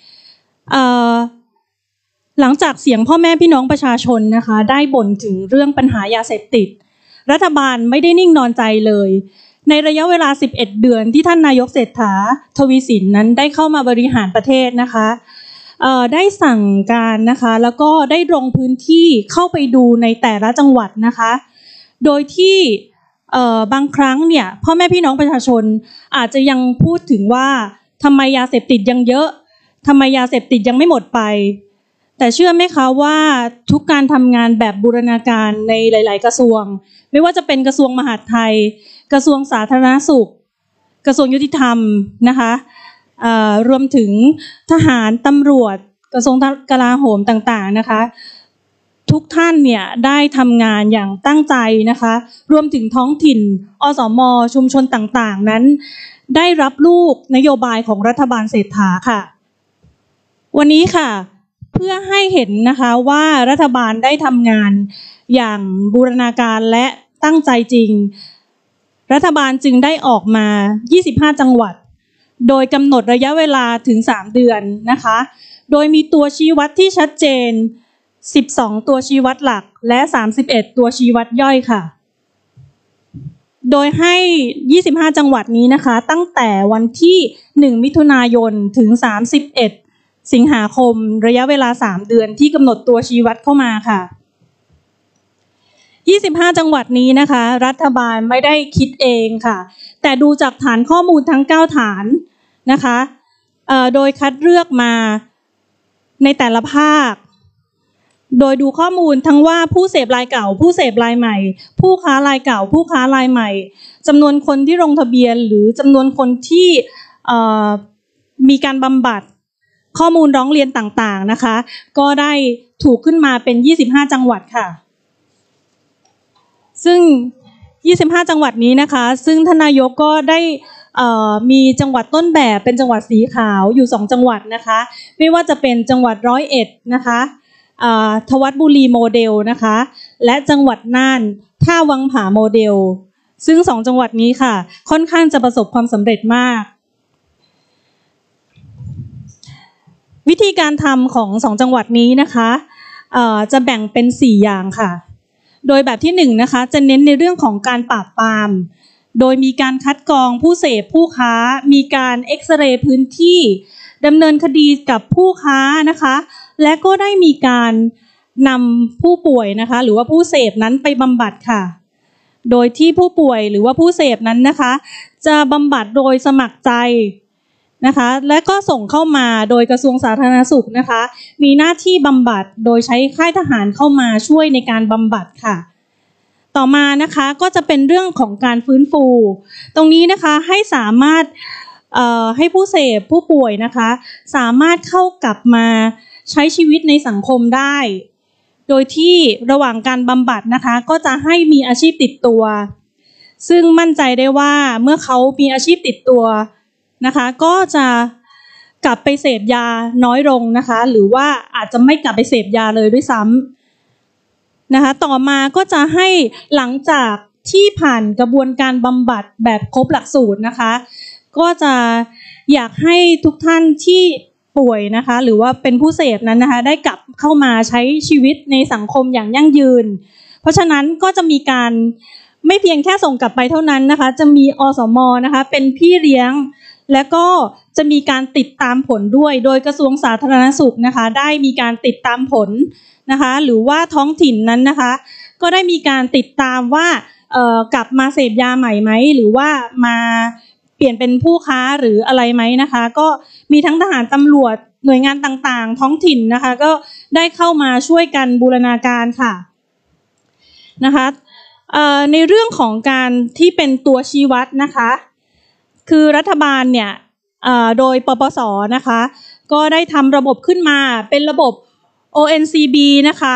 หลังจากเสียงพ่อแม่พี่น้องประชาชนนะคะได้บ่นถึงเรื่องปัญหายาเสพติดรัฐบาลไม่ได้นิ่งนอนใจเลยในระยะเวลา11เดือนที่ท่านนายกเศรษฐาทวีสินนั้นได้เข้ามาบริหารประเทศนะคะได้สั่งการนะคะแล้วก็ได้ลงพื้นที่เข้าไปดูในแต่ละจังหวัดนะคะโดยที่บางครั้งเนี่ยพ่อแม่พี่น้องประชาชนอาจจะยังพูดถึงว่าทำไมยาเสพติดยังเยอะทำไมยาเสพติดยังไม่หมดไปแต่เชื่อไหมคะว่าทุกการทำงานแบบบูรณาการในหลายๆกระทรวงไม่ว่าจะเป็นกระทรวงมหาดไทยกระทรวงสาธารณสุขกระทรวงยุติธรรมนะคะรวมถึงทหารตำรวจกระทรวงกลาโหมต่างๆนะคะทุกท่านเนี่ยได้ทำงานอย่างตั้งใจนะคะรวมถึงท้องถิ่นอสม.ชุมชนต่างๆนั้นได้รับลูกนโยบายของรัฐบาลเศรษฐาค่ะวันนี้ค่ะเพื่อให้เห็นนะคะว่ารัฐบาลได้ทำงานอย่างบูรณาการและตั้งใจจริงรัฐบาลจึงได้ออกมา25จังหวัดโดยกำหนดระยะเวลาถึง3เดือนนะคะโดยมีตัวชี้วัดที่ชัดเจน12ตัวชี้วัดหลักและ31ตัวชี้วัดย่อยค่ะโดยให้25จังหวัดนี้นะคะตั้งแต่วันที่1มิถุนายนถึง31 สิงหาคมระยะเวลา3เดือนที่กำหนดตัวชี้วัดเข้ามาค่ะ25จังหวัดนี้นะคะรัฐบาลไม่ได้คิดเองค่ะแต่ดูจากฐานข้อมูลทั้ง9ฐานนะคะโดยคัดเลือกมาในแต่ละภาคโดยดูข้อมูลทั้งว่าผู้เสพรายเก่าผู้เสพรายใหม่ผู้ค้ารายเก่าผู้ค้ารายใหม่จำนวนคนที่ลงทะเบียนหรือจำนวนคนที่มีการบำบัดข้อมูลร้องเรียนต่างๆนะคะก็ได้ถูกขึ้นมาเป็น25จังหวัดค่ะซึ่ง25จังหวัดนี้นะคะซึ่งท่านนายกก็ได้มีจังหวัดต้นแบบเป็นจังหวัดสีขาวอยู่2จังหวัดนะคะไม่ว่าจะเป็นจังหวัด101นะคะทวัดบุรีโมเดลนะคะและจังหวัดน่านท่าวังผาโมเดลซึ่ง2จังหวัดนี้ค่ะค่อนข้างจะประสบความสำเร็จมากวิธีการทำของ2จังหวัดนี้นะคะจะแบ่งเป็น4อย่างค่ะโดยแบบที่1นะคะจะเน้นในเรื่องของการปราบปรามโดยมีการคัดกรองผู้เสพผู้ค้ามีการเอ็กซเรย์พื้นที่ดำเนินคดีกับผู้ค้านะคะและก็ได้มีการนำผู้ป่วยนะคะหรือว่าผู้เสพนั้นไปบำบัดค่ะโดยที่ผู้ป่วยหรือว่าผู้เสพนั้นนะคะจะบำบัดโดยสมัครใจนะคะและก็ส่งเข้ามาโดยกระทรวงสาธารณสุขนะคะมีหน้าที่บำบัดโดยใช้ค่ายทหารเข้ามาช่วยในการบำบัดค่ะต่อมานะคะก็จะเป็นเรื่องของการฟื้นฟูตรงนี้นะคะให้สามารถให้ผู้เสพผู้ป่วยนะคะสามารถเข้ากลับมาใช้ชีวิตในสังคมได้โดยที่ระหว่างการบำบัดนะคะก็จะให้มีอาชีพติดตัวซึ่งมั่นใจได้ว่าเมื่อเขามีอาชีพติดตัวนะคะก็จะกลับไปเสพยาน้อยลงนะคะหรือว่าอาจจะไม่กลับไปเสพยาเลยด้วยซ้ำนะคะต่อมาก็จะให้หลังจากที่ผ่านกระบวนการบำบัดแบบครบหลักสูตรนะคะก็จะอยากให้ทุกท่านที่ป่วยนะคะหรือว่าเป็นผู้เสพนั้นนะคะได้กลับเข้ามาใช้ชีวิตในสังคมอย่างยั่งยืนเพราะฉะนั้นก็จะมีการไม่เพียงแค่ส่งกลับไปเท่านั้นนะคะจะมีอสม.นะคะเป็นพี่เลี้ยงและก็จะมีการติดตามผลด้วยโดยกระทรวงสาธารณสุขนะคะได้มีการติดตามผลนะคะหรือว่าท้องถิ่นนั้นนะคะก็ได้มีการติดตามว่ากลับมาเสพยาใหม่ไหมหรือว่ามาเปลี่ยนเป็นผู้ค้าหรืออะไรไหมนะคะก็มีทั้งทหารตำรวจหน่วยงานต่างๆท้องถิ่นนะคะก็ได้เข้ามาช่วยกันบูรณาการค่ะนะคะในเรื่องของการที่เป็นตัวชี้วัดนะคะคือรัฐบาลเนี่ยโดยปปส.นะคะก็ได้ทำระบบขึ้นมาเป็นระบบ ONCB นะคะ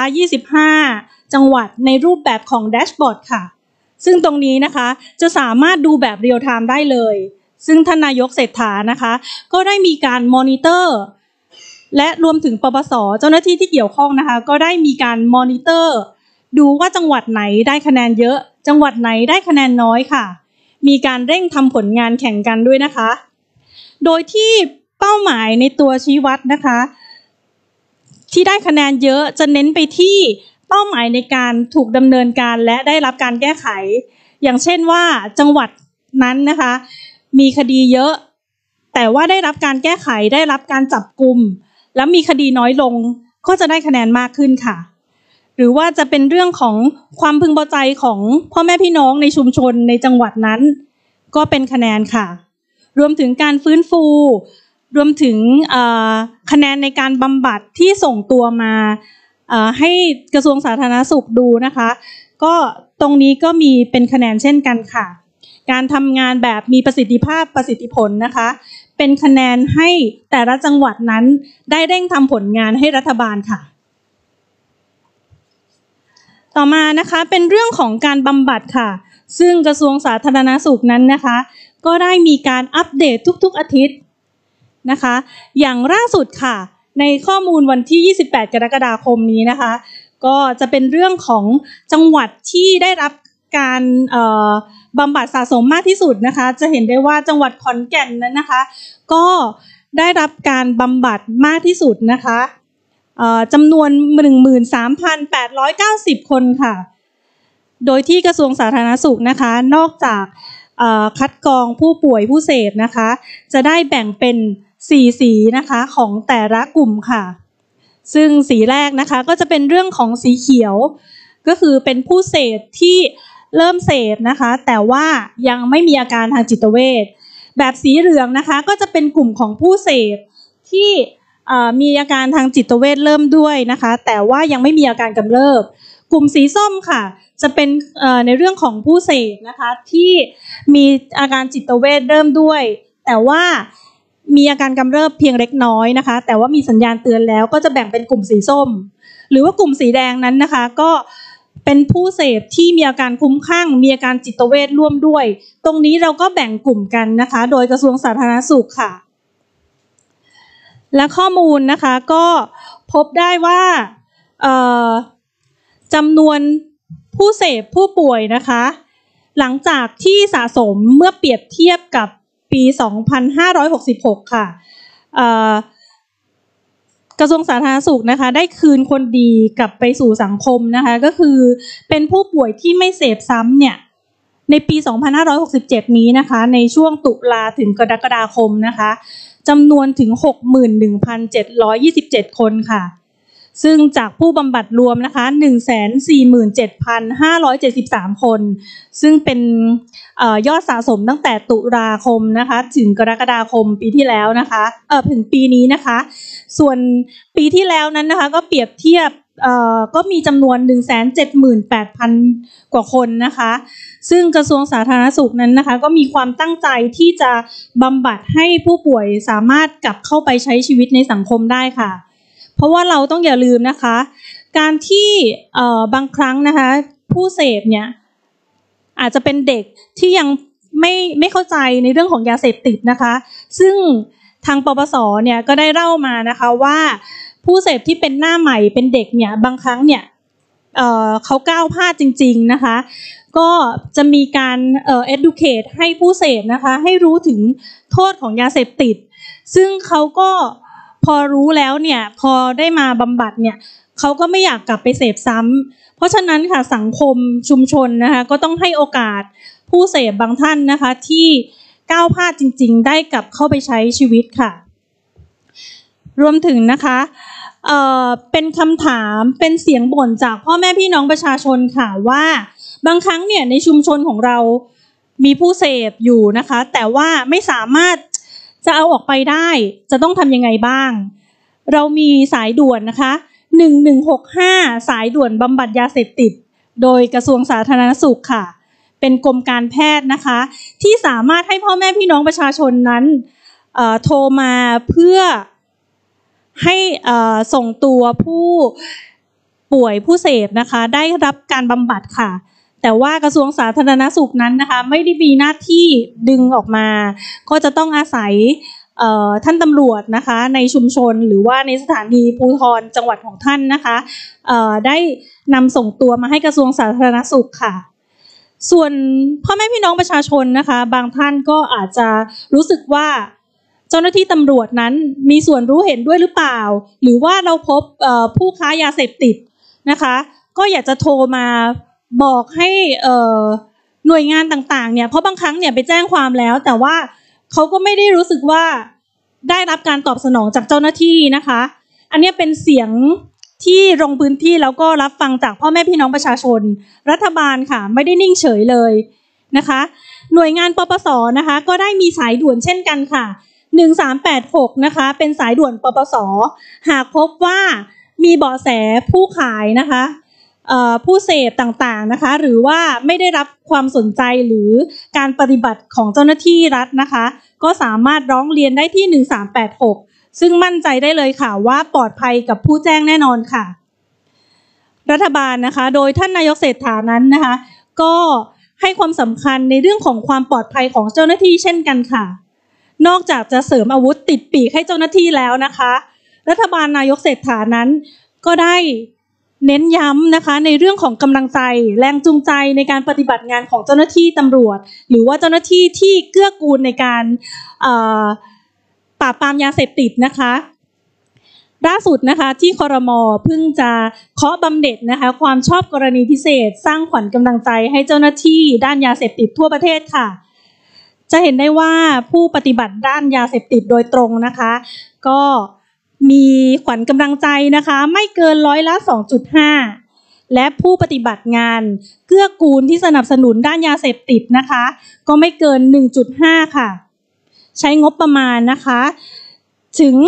25จังหวัดในรูปแบบของแดชบอร์ดค่ะซึ่งตรงนี้นะคะจะสามารถดูแบบเรียลไทม์ได้เลยซึ่งท่านนายกเศรษฐานะคะก็ได้มีการมอนิเตอร์และรวมถึงปปส.เจ้าหน้าที่ที่เกี่ยวข้องนะคะก็ได้มีการมอนิเตอร์ดูว่าจังหวัดไหนได้คะแนนเยอะจังหวัดไหนได้คะแนนน้อยค่ะมีการเร่งทำผลงานแข่งกันด้วยนะคะโดยที่เป้าหมายในตัวชี้วัดนะคะที่ได้คะแนนเยอะจะเน้นไปที่เป้าหมายในการถูกดำเนินการและได้รับการแก้ไขอย่างเช่นว่าจังหวัดนั้นนะคะมีคดีเยอะแต่ว่าได้รับการแก้ไขได้รับการจับกุมและมีคดีน้อยลงก็จะได้คะแนนมากขึ้นค่ะหรือว่าจะเป็นเรื่องของความพึงพอใจของพ่อแม่พี่น้องในชุมชนในจังหวัดนั้นก็เป็นคะแนนค่ะรวมถึงการฟื้นฟูรวมถึงคะแนนในการบำบัดที่ส่งตัวมาให้กระทรวงสาธารณสุขดูนะคะก็ตรงนี้ก็มีเป็นคะแนนเช่นกันค่ะการทำงานแบบมีประสิทธิภาพประสิทธิผลนะคะเป็นคะแนนให้แต่ละจังหวัดนั้นได้เร่งทำผลงานให้รัฐบาลค่ะต่อมานะคะเป็นเรื่องของการบำบัดค่ะซึ่งกระทรวงสาธารณสุขนั้นนะคะก็ได้มีการอัปเดตทุกๆอาทิตย์นะคะอย่างล่าสุดค่ะในข้อมูลวันที่28กรกฎาคมนี้นะคะก็จะเป็นเรื่องของจังหวัดที่ได้รับการบำบัดสะสมมากที่สุดนะคะจะเห็นได้ว่าจังหวัดขอนแก่นนั้นนะคะก็ได้รับการบำบัดมากที่สุดนะคะจำนวน 13,890 คนค่ะโดยที่กระทรวงสาธารณสุขนะคะนอกจากคัดกรองผู้ป่วยผู้เสพนะคะจะได้แบ่งเป็น 4 สีนะคะของแต่ละกลุ่มค่ะซึ่งสีแรกนะคะก็จะเป็นเรื่องของสีเขียวก็คือเป็นผู้เสพที่เริ่มเสพนะคะแต่ว่ายังไม่มีอาการทางจิตเวชแบบสีเหลืองนะคะก็จะเป็นกลุ่มของผู้เสพที่มีอาการทางจิตเวชเริ่มด้วยนะคะแต่ว่ายังไม่มีอาการกำเริบกลุ่มสีส้มค่ะจะเป็นในเรื่องของผู้เสพนะคะที่มีอาการจิตเวชเริ่มด้วยแต่ว่ามีอาการกำเริบเพียงเล็กน้อยนะคะแต่ว่ามีสัญญาณเตือนแล้วก็จะแบ่งเป็นกลุ่มสีส้มหรือว่ากลุ่มสีแดงนั้นนะคะก็เป็นผู้เสพที่มีอาการคลุ้มคลั่งมีอาการจิตเวชร่วมด้วยตรงนี้เราก็แบ่งกลุ่มกันนะคะโดยกระทรวงสาธารณสุขค่ะและข้อมูลนะคะก็พบได้ว่าจำนวนผู้เสพผู้ป่วยนะคะหลังจากที่สะสมเมื่อเปรียบเทียบกับปี 2566 ค่ะกระทรวงสาธารณสุขนะคะได้คืนคนดีกลับไปสู่สังคมนะคะก็คือเป็นผู้ป่วยที่ไม่เสพซ้ำเนี่ยในปี 2567 นี้นะคะในช่วงตุลาถึงกรกฎาคมนะคะจำนวนถึง 61,727 คนค่ะซึ่งจากผู้บำบัดรวมนะคะ 147,573 คนซึ่งเป็นยอดสะสมตั้งแต่ตุลาคมนะคะถึงกรกฎาคมปีที่แล้วนะคะถึงปีนี้นะคะส่วนปีที่แล้วนั้นนะคะก็เปรียบเทียบก็มีจำนวน 178,000 กว่าคนนะคะซึ่งกระทรวงสาธารณสุขนั้นนะคะก็มีความตั้งใจที่จะบำบัดให้ผู้ป่วยสามารถกลับเข้าไปใช้ชีวิตในสังคมได้ค่ะเพราะว่าเราต้องอย่าลืมนะคะการที่บางครั้งนะคะผู้เสพเนี่ยอาจจะเป็นเด็กที่ยังไม่เข้าใจในเรื่องของยาเสพติดนะคะซึ่งทางปปส.เนี่ยก็ได้เล่ามานะคะว่าผู้เสพที่เป็นหน้าใหม่เป็นเด็กเนี่ยบางครั้งเนี่ยเขาก้าวพลาดจริงๆนะคะก็จะมีการeducate ให้ผู้เสพนะคะให้รู้ถึงโทษของยาเสพติดซึ่งเขาก็พอรู้แล้วเนี่ยพอได้มาบำบัดเนี่ยเขาก็ไม่อยากกลับไปเสพซ้ำเพราะฉะนั้นค่ะสังคมชุมชนนะคะก็ต้องให้โอกาสผู้เสพบางท่านนะคะที่ก้าวพลาดจริงๆได้กลับเข้าไปใช้ชีวิตค่ะรวมถึงนะคะเป็นคำถามเป็นเสียงบ่นจากพ่อแม่พี่น้องประชาชนค่ะว่าบางครั้งเนี่ยในชุมชนของเรามีผู้เสพอยู่นะคะแต่ว่าไม่สามารถจะเอาออกไปได้จะต้องทำยังไงบ้างเรามีสายด่วนนะคะ1165สายด่วนบำบัดยาเสพติดโดยกระทรวงสาธารณสุขค่ะเป็นกรมการแพทย์นะคะที่สามารถให้พ่อแม่พี่น้องประชาชนนั้นโทรมาเพื่อให้ส่งตัวผู้ป่วยผู้เสพนะคะได้รับการบำบัดค่ะแต่ว่ากระทรวงสาธารณสุขนั้นนะคะไม่ได้มีหน้าที่ดึงออกมาก็จะต้องอาศัยท่านตำรวจนะคะในชุมชนหรือว่าในสถานีภูธรจังหวัดของท่านนะคะได้นำส่งตัวมาให้กระทรวงสาธารณสุขค่ะส่วนพ่อแม่พี่น้องประชาชนนะคะบางท่านก็อาจจะรู้สึกว่าเจ้าหน้าที่ตำรวจนั้นมีส่วนรู้เห็นด้วยหรือเปล่าหรือว่าเราพบผู้ค้ายาเสพติดนะคะก็อยากจะโทรมาบอกให้หน่วยงานต่างๆเนี่ยเพราะบางครั้งเนี่ยไปแจ้งความแล้วแต่ว่าเขาก็ไม่ได้รู้สึกว่าได้รับการตอบสนองจากเจ้าหน้าที่นะคะอันนี้เป็นเสียงที่ลงพื้นที่แล้วก็รับฟังจากพ่อแม่พี่น้องประชาชนรัฐบาลค่ะไม่ได้นิ่งเฉยเลยนะคะหน่วยงานปปส.นะคะก็ได้มีสายด่วนเช่นกันค่ะ1386นะคะเป็นสายด่วนปปส.หากพบว่ามีเบาะแสผู้ขายนะคะผู้เสพต่างๆนะคะหรือว่าไม่ได้รับความสนใจหรือการปฏิบัติของเจ้าหน้าที่รัฐนะคะก็สามารถร้องเรียนได้ที่1386ซึ่งมั่นใจได้เลยค่ะว่าปลอดภัยกับผู้แจ้งแน่นอนค่ะรัฐบาลนะคะโดยท่านนายกเศรษฐานั้นนะคะก็ให้ความสำคัญในเรื่องของความปลอดภัยของเจ้าหน้าที่เช่นกันค่ะนอกจากจะเสริมอาวุธติดปีกให้เจ้าหน้าที่แล้วนะคะรัฐบาลนายกเศรษฐานั้นก็ได้เน้นย้ำนะคะในเรื่องของกำลังใจแรงจูงใจในการปฏิบัติงานของเจ้าหน้าที่ตำรวจหรือว่าเจ้าหน้าที่ที่เกื้อกูลในการปราบปรามยาเสพติดนะคะล่าสุดนะคะที่ครม.เพิ่งจะเคาะบำเหน็จนะคะความชอบกรณีพิเศษสร้างขวัญกำลังใจให้เจ้าหน้าที่ด้านยาเสพติดทั่วประเทศค่ะจะเห็นได้ว่าผู้ปฏิบัติด้านยาเสพติดโดยตรงนะคะก็มีขวัญกำลังใจนะคะไม่เกิน2.5 และผู้ปฏิบัติงานเกื้อกูลที่สนับสนุนด้านยาเสพติดนะคะก็ไม่เกิน 1.5 ค่ะใช้งบประมาณนะคะถึง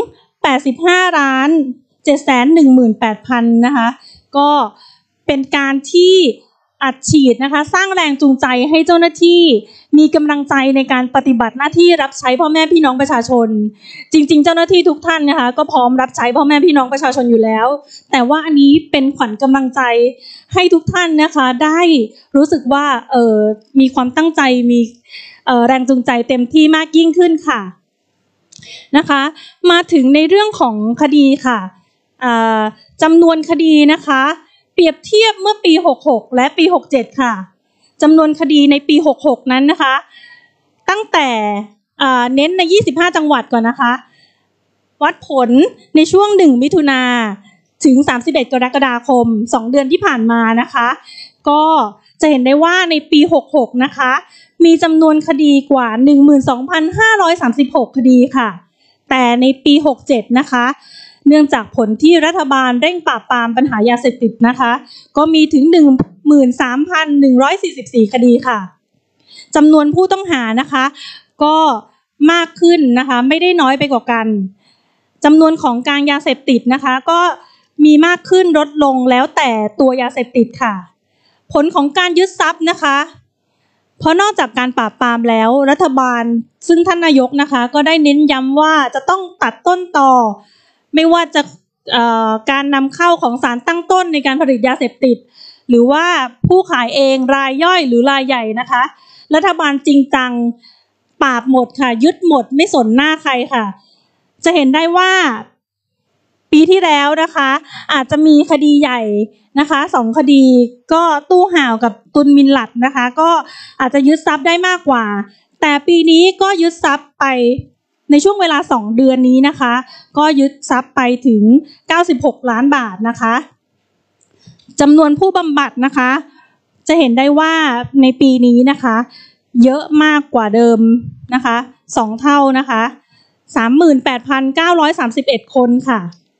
85,718,000 นะคะก็เป็นการที่อัดฉีดนะคะสร้างแรงจูงใจให้เจ้าหน้าที่มีกำลังใจในการปฏิบัติหน้าที่รับใช้พ่อแม่พี่น้องประชาชนจริงๆเจ้าหน้าที่ทุกท่านนะคะก็พร้อมรับใช้พ่อแม่พี่น้องประชาชนอยู่แล้วแต่ว่าอันนี้เป็นขวัญกำลังใจให้ทุกท่านนะคะได้รู้สึกว่ามีความตั้งใจมีแรงจูงใจเต็มที่มากยิ่งขึ้นค่ะนะคะมาถึงในเรื่องของคดีค่ะจำนวนคดีนะคะเปรียบเทียบเมื่อปี66และปี67ค่ะจำนวนคดีในปี66นั้นนะคะตั้งแต่เน้นใน25จังหวัดก่อนนะคะวัดผลในช่วง1มิถุนาถึง31กรกฎาคม2เดือนที่ผ่านมานะคะก็จะเห็นได้ว่าในปี66นะคะมีจำนวนคดีกว่า 12,536 คดีค่ะแต่ในปี67นะคะเนื่องจากผลที่รัฐบาลเร่งปราบปรามปัญหายาเสพติดนะคะก็มีถึง 13,144 คดีค่ะจำนวนผู้ต้องหานะคะก็มากขึ้นนะคะไม่ได้น้อยไปกว่ากันจำนวนของการยาเสพติดนะคะก็มีมากขึ้นลดลงแล้วแต่ตัวยาเสพติดค่ะผลของการยึดทรัพย์นะคะเพราะนอกจากการปราบปรามแล้วรัฐบาลซึ่งท่านนายกนะคะก็ได้เน้นย้ำว่าจะต้องตัดต้นตอไม่ว่าจะการนำเข้าของสารตั้งต้นในการผลิตยาเสพติดหรือว่าผู้ขายเองรายย่อยหรือรายใหญ่นะคะรัฐบาลจริงจังปราบหมดค่ะยึดหมดไม่สนหน้าใครค่ะจะเห็นได้ว่าปีที่แล้วนะคะอาจจะมีคดีใหญ่นะคะ2คดีก็ตู้ห่าวกับตุนมินหลัดนะคะก็อาจจะยึดทรัพย์ได้มากกว่าแต่ปีนี้ก็ยึดทรัพย์ไปในช่วงเวลา2เดือนนี้นะคะก็ยึดทรัพย์ไปถึง96ล้านบาทนะคะจำนวนผู้บำบัดนะคะจะเห็นได้ว่าในปีนี้นะคะเยอะมากกว่าเดิมนะคะ2เท่านะคะ 38,931 คนค่ะ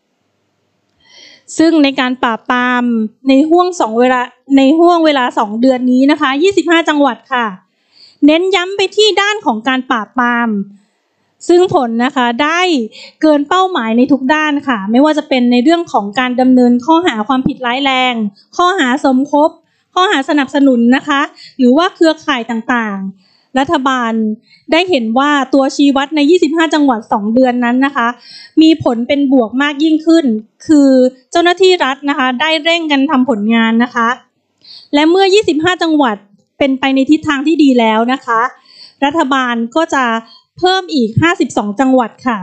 ซึ่งในการปราบปรามในห่วง2เวลา2เดือนนี้นะคะ25จังหวัดค่ะเน้นย้ำไปที่ด้านของการปราบปรามซึ่งผลนะคะได้เกินเป้าหมายในทุกด้านค่ะไม่ว่าจะเป็นในเรื่องของการดำเนินข้อหาความผิดร้ายแรงข้อหาสมคบข้อหาสนับสนุนนะคะหรือว่าเครือข่ายต่างๆรัฐบาลได้เห็นว่าตัวชี้วัดใน25จังหวัด2เดือนนั้นนะคะมีผลเป็นบวกมากยิ่งขึ้นคือเจ้าหน้าที่รัฐนะคะได้เร่งกันทำผลงานนะคะและเมื่อ25จังหวัดเป็นไปในทิศทางที่ดีแล้วนะคะรัฐบาลก็จะเพิ่มอีก52จังหวัดค่ะ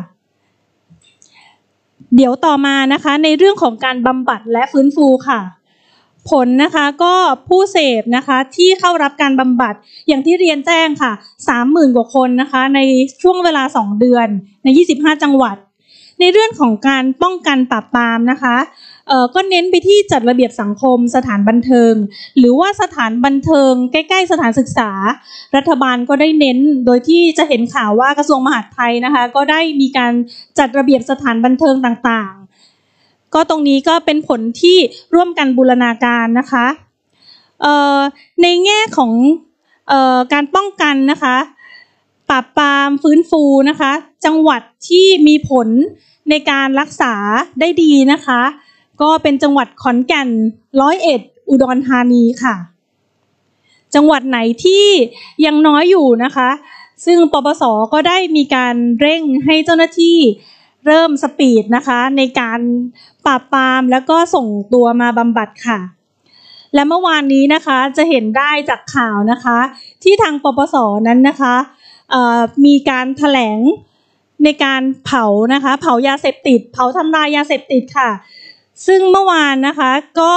เดี๋ยวต่อมานะคะในเรื่องของการบำบัดและฟื้นฟูค่ะผลนะคะก็ผู้เสพนะคะที่เข้ารับการบำบัดอย่างที่เรียนแจ้งค่ะ 30,000 กว่าคนนะคะในช่วงเวลา2เดือนใน25จังหวัดในเรื่องของการป้องกันปราบปรามนะคะก็เน้นไปที่จัดระเบียบสังคมสถานบันเทิงหรือว่าสถานบันเทิงใกล้ๆสถานศึกษารัฐบาลก็ได้เน้นโดยที่จะเห็นข่าวว่ากระทรวงมหาดไทยนะคะก็ได้มีการจัดระเบียบสถานบันเทิงต่างๆก็ตรงนี้ก็เป็นผลที่ร่วมกันบูรณาการนะคะในแง่ของการป้องกันนะคะปราบปรามฟื้นฟูนะคะจังหวัดที่มีผลในการรักษาได้ดีนะคะก็เป็นจังหวัดขอนแก่น101อุดรธานีค่ะจังหวัดไหนที่ยังน้อยอยู่นะคะซึ่งปปส.ก็ได้มีการเร่งให้เจ้าหน้าที่เริ่มสปีดนะคะในการปราบปรามแล้วก็ส่งตัวมาบำบัดค่ะและเมื่อวานนี้นะคะจะเห็นได้จากข่าวนะคะที่ทางปปส.นั้นนะคะมีการแถลงในการเผานะคะเผายาเสพติดเผาทำลายยาเสพติดค่ะซึ่งเมื่อวานนะคะก็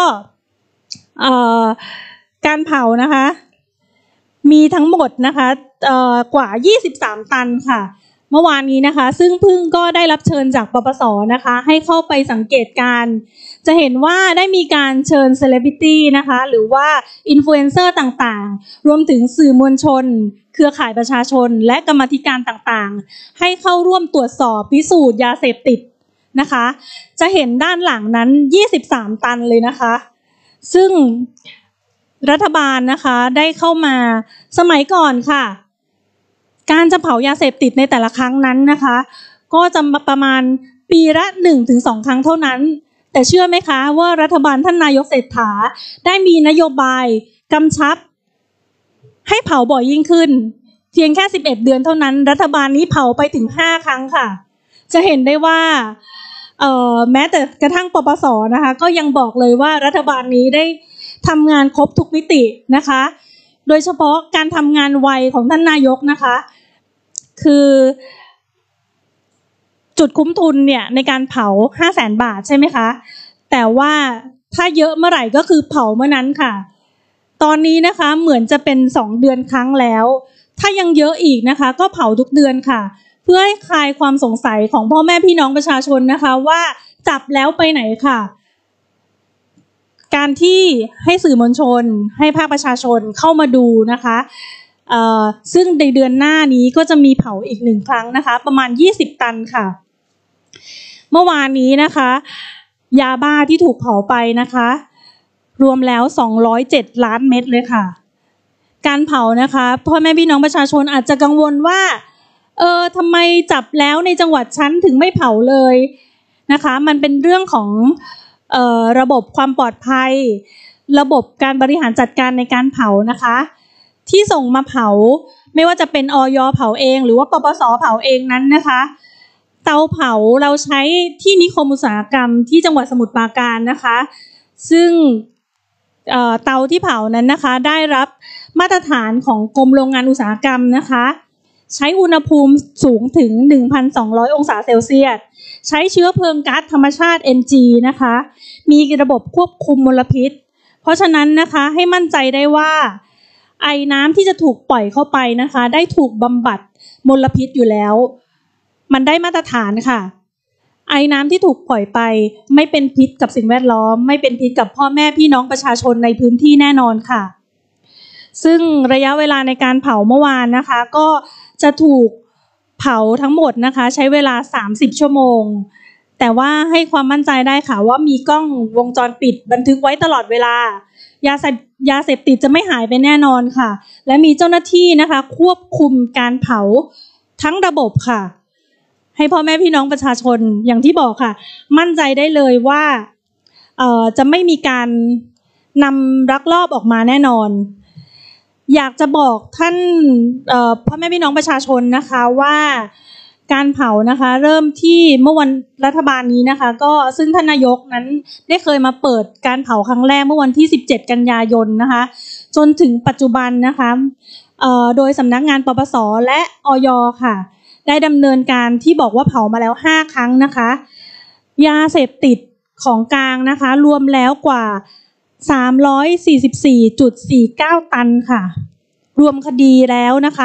การเผานะคะมีทั้งหมดนะคะกว่า23ตันค่ะเมื่อวานนี้นะคะซึ่งเพิ่งก็ได้รับเชิญจากปปสนะคะให้เข้าไปสังเกตการณ์จะเห็นว่าได้มีการเชิญเซเลบริตี้นะคะหรือว่าอินฟลูเอนเซอร์ต่างๆรวมถึงสื่อมวลชนเครือข่ายประชาชนและกรรมาธิการต่างๆให้เข้าร่วมตรวจสอบพิสูจน์ยาเสพติดนะคะจะเห็นด้านหลังนั้น23ตันเลยนะคะซึ่งรัฐบาลนะคะได้เข้ามาสมัยก่อนค่ะการจะเผายาเสพติดในแต่ละครั้งนั้นนะคะก็จะประมาณปีละ 1-2 ครั้งเท่านั้นแต่เชื่อไหมคะว่ารัฐบาลท่านนายกเศรษฐาได้มีนโยบายกำชับให้เผาบ่อยยิ่งขึ้นเพียงแค่11เดือนเท่านั้นรัฐบาลนี้เผาไปถึง5ครั้งค่ะจะเห็นได้ว่าแม้แต่กระทั่งปปสนะคะก็ยังบอกเลยว่ารัฐบาลนี้ได้ทำงานครบทุกมิตินะคะโดยเฉพาะการทำงานไวของท่านนายกนะคะคือจุดคุ้มทุนเนี่ยในการเผา 500,000 บาทใช่ไหมคะแต่ว่าถ้าเยอะเมื่อไหร่ก็คือเผาเมื่อนั้นค่ะตอนนี้นะคะเหมือนจะเป็น2เดือนครั้งแล้วถ้ายังเยอะอีกนะคะก็เผาทุกเดือนค่ะเพื่อให้คลายความสงสัยของพ่อแม่พี่น้องประชาชนนะคะว่าจับแล้วไปไหนค่ะการที่ให้สื่อมวลชนให้ภาคประชาชนเข้ามาดูนะคะซึ่งในเดือนหน้านี้ก็จะมีเผาอีก1ครั้งนะคะประมาณ20ตันค่ะเมื่อวานนี้นะคะยาบ้าที่ถูกเผาไปนะคะรวมแล้ว207ล้านเม็ดเลยค่ะการเผานะคะพ่อแม่พี่น้องประชาชนอาจจะกังวลว่าทำไมจับแล้วในจังหวัดฉันถึงไม่เผาเลยนะคะมันเป็นเรื่องของระบบความปลอดภัยระบบการบริหารจัดการในการเผานะคะที่ส่งมาเผาไม่ว่าจะเป็นอย.เผาเองหรือว่าปปส.เผาเองนั้นนะคะเตาเผาเราใช้ที่นิคมอุตสาหกรรมที่จังหวัดสมุทรปราการนะคะซึ่งเตาที่เผานั้นนะคะได้รับมาตรฐานของกรมโรงงานอุตสาหกรรมนะคะใช้อุณหภูมิสูงถึง 1,200 องศาเซลเซียสใช้เชื้อเพลิงก๊าซธรรมชาติ NG นะคะมีระบบควบคุมมลพิษเพราะฉะนั้นนะคะให้มั่นใจได้ว่าไอน้ำที่จะถูกปล่อยเข้าไปนะคะได้ถูกบำบัดมลพิษอยู่แล้วมันได้มาตรฐานค่ะไอน้ำที่ถูกปล่อยไปไม่เป็นพิษกับสิ่งแวดล้อมไม่เป็นพิษกับพ่อแม่พี่น้องประชาชนในพื้นที่แน่นอนค่ะซึ่งระยะเวลาในการเผาเมื่อวานนะคะก็จะถูกเผาทั้งหมดนะคะใช้เวลา30ชั่วโมงแต่ว่าให้ความมั่นใจได้ค่ะว่ามีกล้องวงจรปิดบันทึกไว้ตลอดเวลายาเสพติดจะไม่หายไปแน่นอนค่ะและมีเจ้าหน้าที่นะคะควบคุมการเผาทั้งระบบค่ะให้พ่อแม่พี่น้องประชาชนอย่างที่บอกค่ะมั่นใจได้เลยว่าจะไม่มีการนำลักลอบออกมาแน่นอนอยากจะบอกท่านพ่อแม่พี่น้องประชาชนนะคะว่าการเผานะคะเริ่มที่เมื่อวันรัฐบาลนี้นะคะก็ซึ่งท่านนายกนั้นได้เคยมาเปิดการเผาครั้งแรกเมื่อวันที่17กันยายนนะคะจนถึงปัจจุบันนะคะโดยสำนักงานปปส.และอย.ค่ะได้ดำเนินการที่บอกว่าเผามาแล้ว5ครั้งนะคะยาเสพติดของกลางนะคะรวมแล้วกว่า344.49 ตันค่ะรวมคดีแล้วนะคะ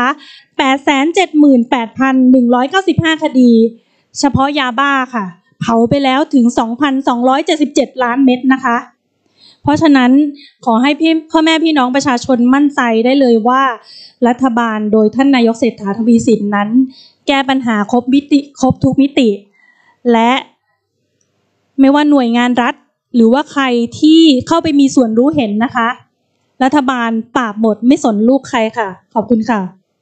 878,195 คดีเฉพาะยาบ้าค่ะเผาไปแล้วถึง 2,277 ล้านเม็ดนะคะเพราะฉะนั้นขอให้พ่อแม่พี่น้องประชาชนมั่นใจได้เลยว่ารัฐบาลโดยท่านนายกเศรษฐาทวีสินนั้นแก้ปัญหาครบทุกมิติและไม่ว่าหน่วยงานรัฐหรือว่าใครที่เข้าไปมีส่วนรู้เห็นนะคะรัฐบาลปราบหมดไม่สนลูกใครค่ะขอบคุณค่ะ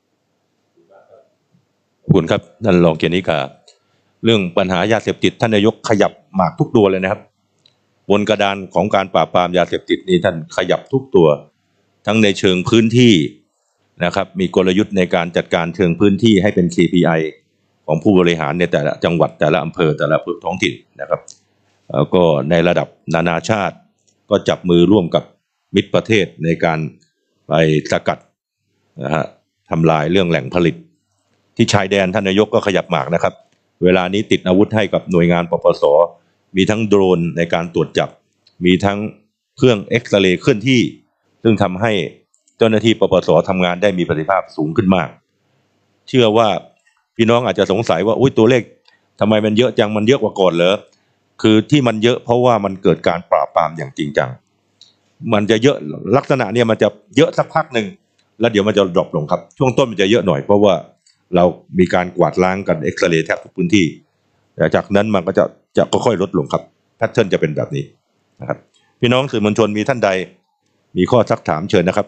ขอบคุณครับท่านรองเกียรติกาเรื่องปัญหายาเสพติดท่านนายกขยับหมากทุกตัวเลยนะครับบนกระดานของการปราบปรามยาเสพติดนี้ท่านขยับทุกตัวทั้งในเชิงพื้นที่นะครับมีกลยุทธ์ในการจัดการเชิงพื้นที่ให้เป็น KPI ของผู้บริหารในแต่ละจังหวัดแต่ละอำเภอแต่ละท้องถิ่นนะครับก็ในระดับนานาชาติก็จับมือร่วมกับมิตรประเทศในการไปสกัดนะฮะทำลายเรื่องแหล่งผลิตที่ชายแดนท่านนายกก็ขยับหมากนะครับเวลานี้ติดอาวุธให้กับหน่วยงานปปส.มีทั้งโดรนในการตรวจจับมีทั้งเครื่องเอ็กซเรย์เคลื่อนที่ซึ่งทำให้เจ้าหน้าที่ปปส.ทำงานได้มีประสิทธิภาพสูงขึ้นมากเชื่อว่าพี่น้องอาจจะสงสัยว่าอุ้ยตัวเลขทำไมมันเยอะจังมันเยอะกว่าก่อนเหรอคือที่มันเยอะเพราะว่ามันเกิดการปราบปรามอย่างจริงจังมันจะเยอะลักษณะเนี่ยมันจะเยอะสักพักหนึ่งแล้วเดี๋ยวมันจะดรอปลงครับช่วงต้นมันจะเยอะหน่อยเพราะว่าเรามีการกวาดล้างกันเอ็กซเรย์แทบทุกพื้นที่แต่จากนั้นมันก็จะค่อยๆลดลงครับแพทเทิร์นจะเป็นแบบนี้นะครับพี่น้องสื่อมวลชนมีท่านใดมีข้อซักถามเชิญนะครับ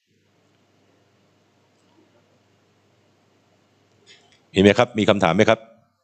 เห็นไหมครับมีคำถามไหมครับ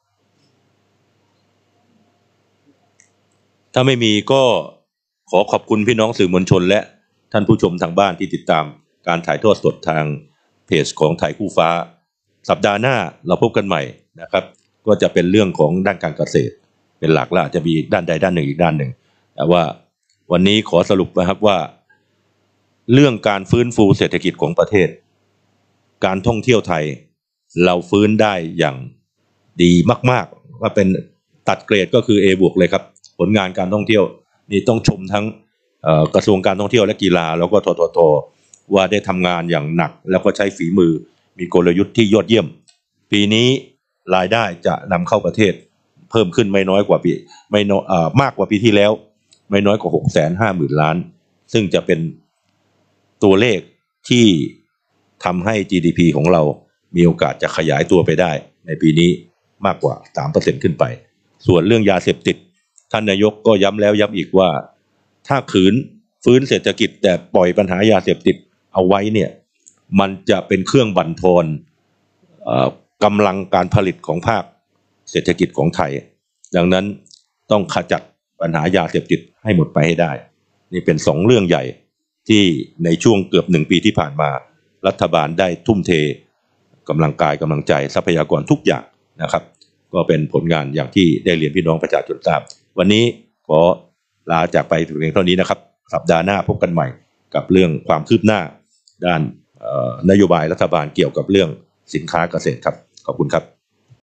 ถ้าไม่มีก็ขอขอบคุณพี่น้องสื่อมวลชนและท่านผู้ชมทางบ้านที่ติดตามการถ่ายทอดสดทางเพจของไทยคู่ฟ้าสัปดาห์หน้าเราพบกันใหม่นะครับก็จะเป็นเรื่องของด้านการเกษตรเป็นหลักและจะมีด้านใดด้านหนึ่งอีกด้านหนึ่งแต่ว่าวันนี้ขอสรุปนะครับว่าเรื่องการฟื้นฟูเศรษฐกิจของประเทศการท่องเที่ยวไทยเราฟื้นได้อย่างดีมากๆว่าเป็นตัดเกรดก็คือ A บวกเลยครับผลงานการท่องเที่ยวนี่ต้องชมทั้งกระทรวงการท่องเที่ยวและกีฬาแล้วก็ททท.ว่าได้ทำงานอย่างหนักแล้วก็ใช้ฝีมือมีกลยุทธ์ที่ยอดเยี่ยมปีนี้รายได้จะนำเข้าประเทศเพิ่มขึ้นไม่น้อยกว่าปีมากกว่าปีที่แล้วไม่น้อยกว่า 650,000 ล้านซึ่งจะเป็นตัวเลขที่ทำให้ GDP ของเรามีโอกาสจะขยายตัวไปได้ในปีนี้มากกว่า 3% ขึ้นไปส่วนเรื่องยาเสพติดท่านนายกก็ย้ำแล้วย้ำอีกว่าถ้าขืนฟื้นเศรษฐกิจแต่ปล่อยปัญหายาเสพติดเอาไว้เนี่ยมันจะเป็นเครื่องบั่นทอนกำลังการผลิตของภาคเศรษฐกิจของไทยดังนั้นต้องขจัดปัญหายาเสพติดให้หมดไปให้ได้นี่เป็น2เรื่องใหญ่ที่ในช่วงเกือบ1 ปีที่ผ่านมารัฐบาลได้ทุ่มเทกำลังกายกำลังใจทรัพยากรทุกอย่างนะครับก็เป็นผลงานอย่างที่ได้เรียนพี่น้องประชาชนทราบวันนี้ขอลาจากไปถึงเพียงเท่านี้นะครับสัปดาห์หน้าพบกันใหม่กับเรื่องความคืบหน้าด้านนโยบายรัฐบาลเกี่ยวกับเรื่องสินค้าเกษตรครับขอบคุณครับ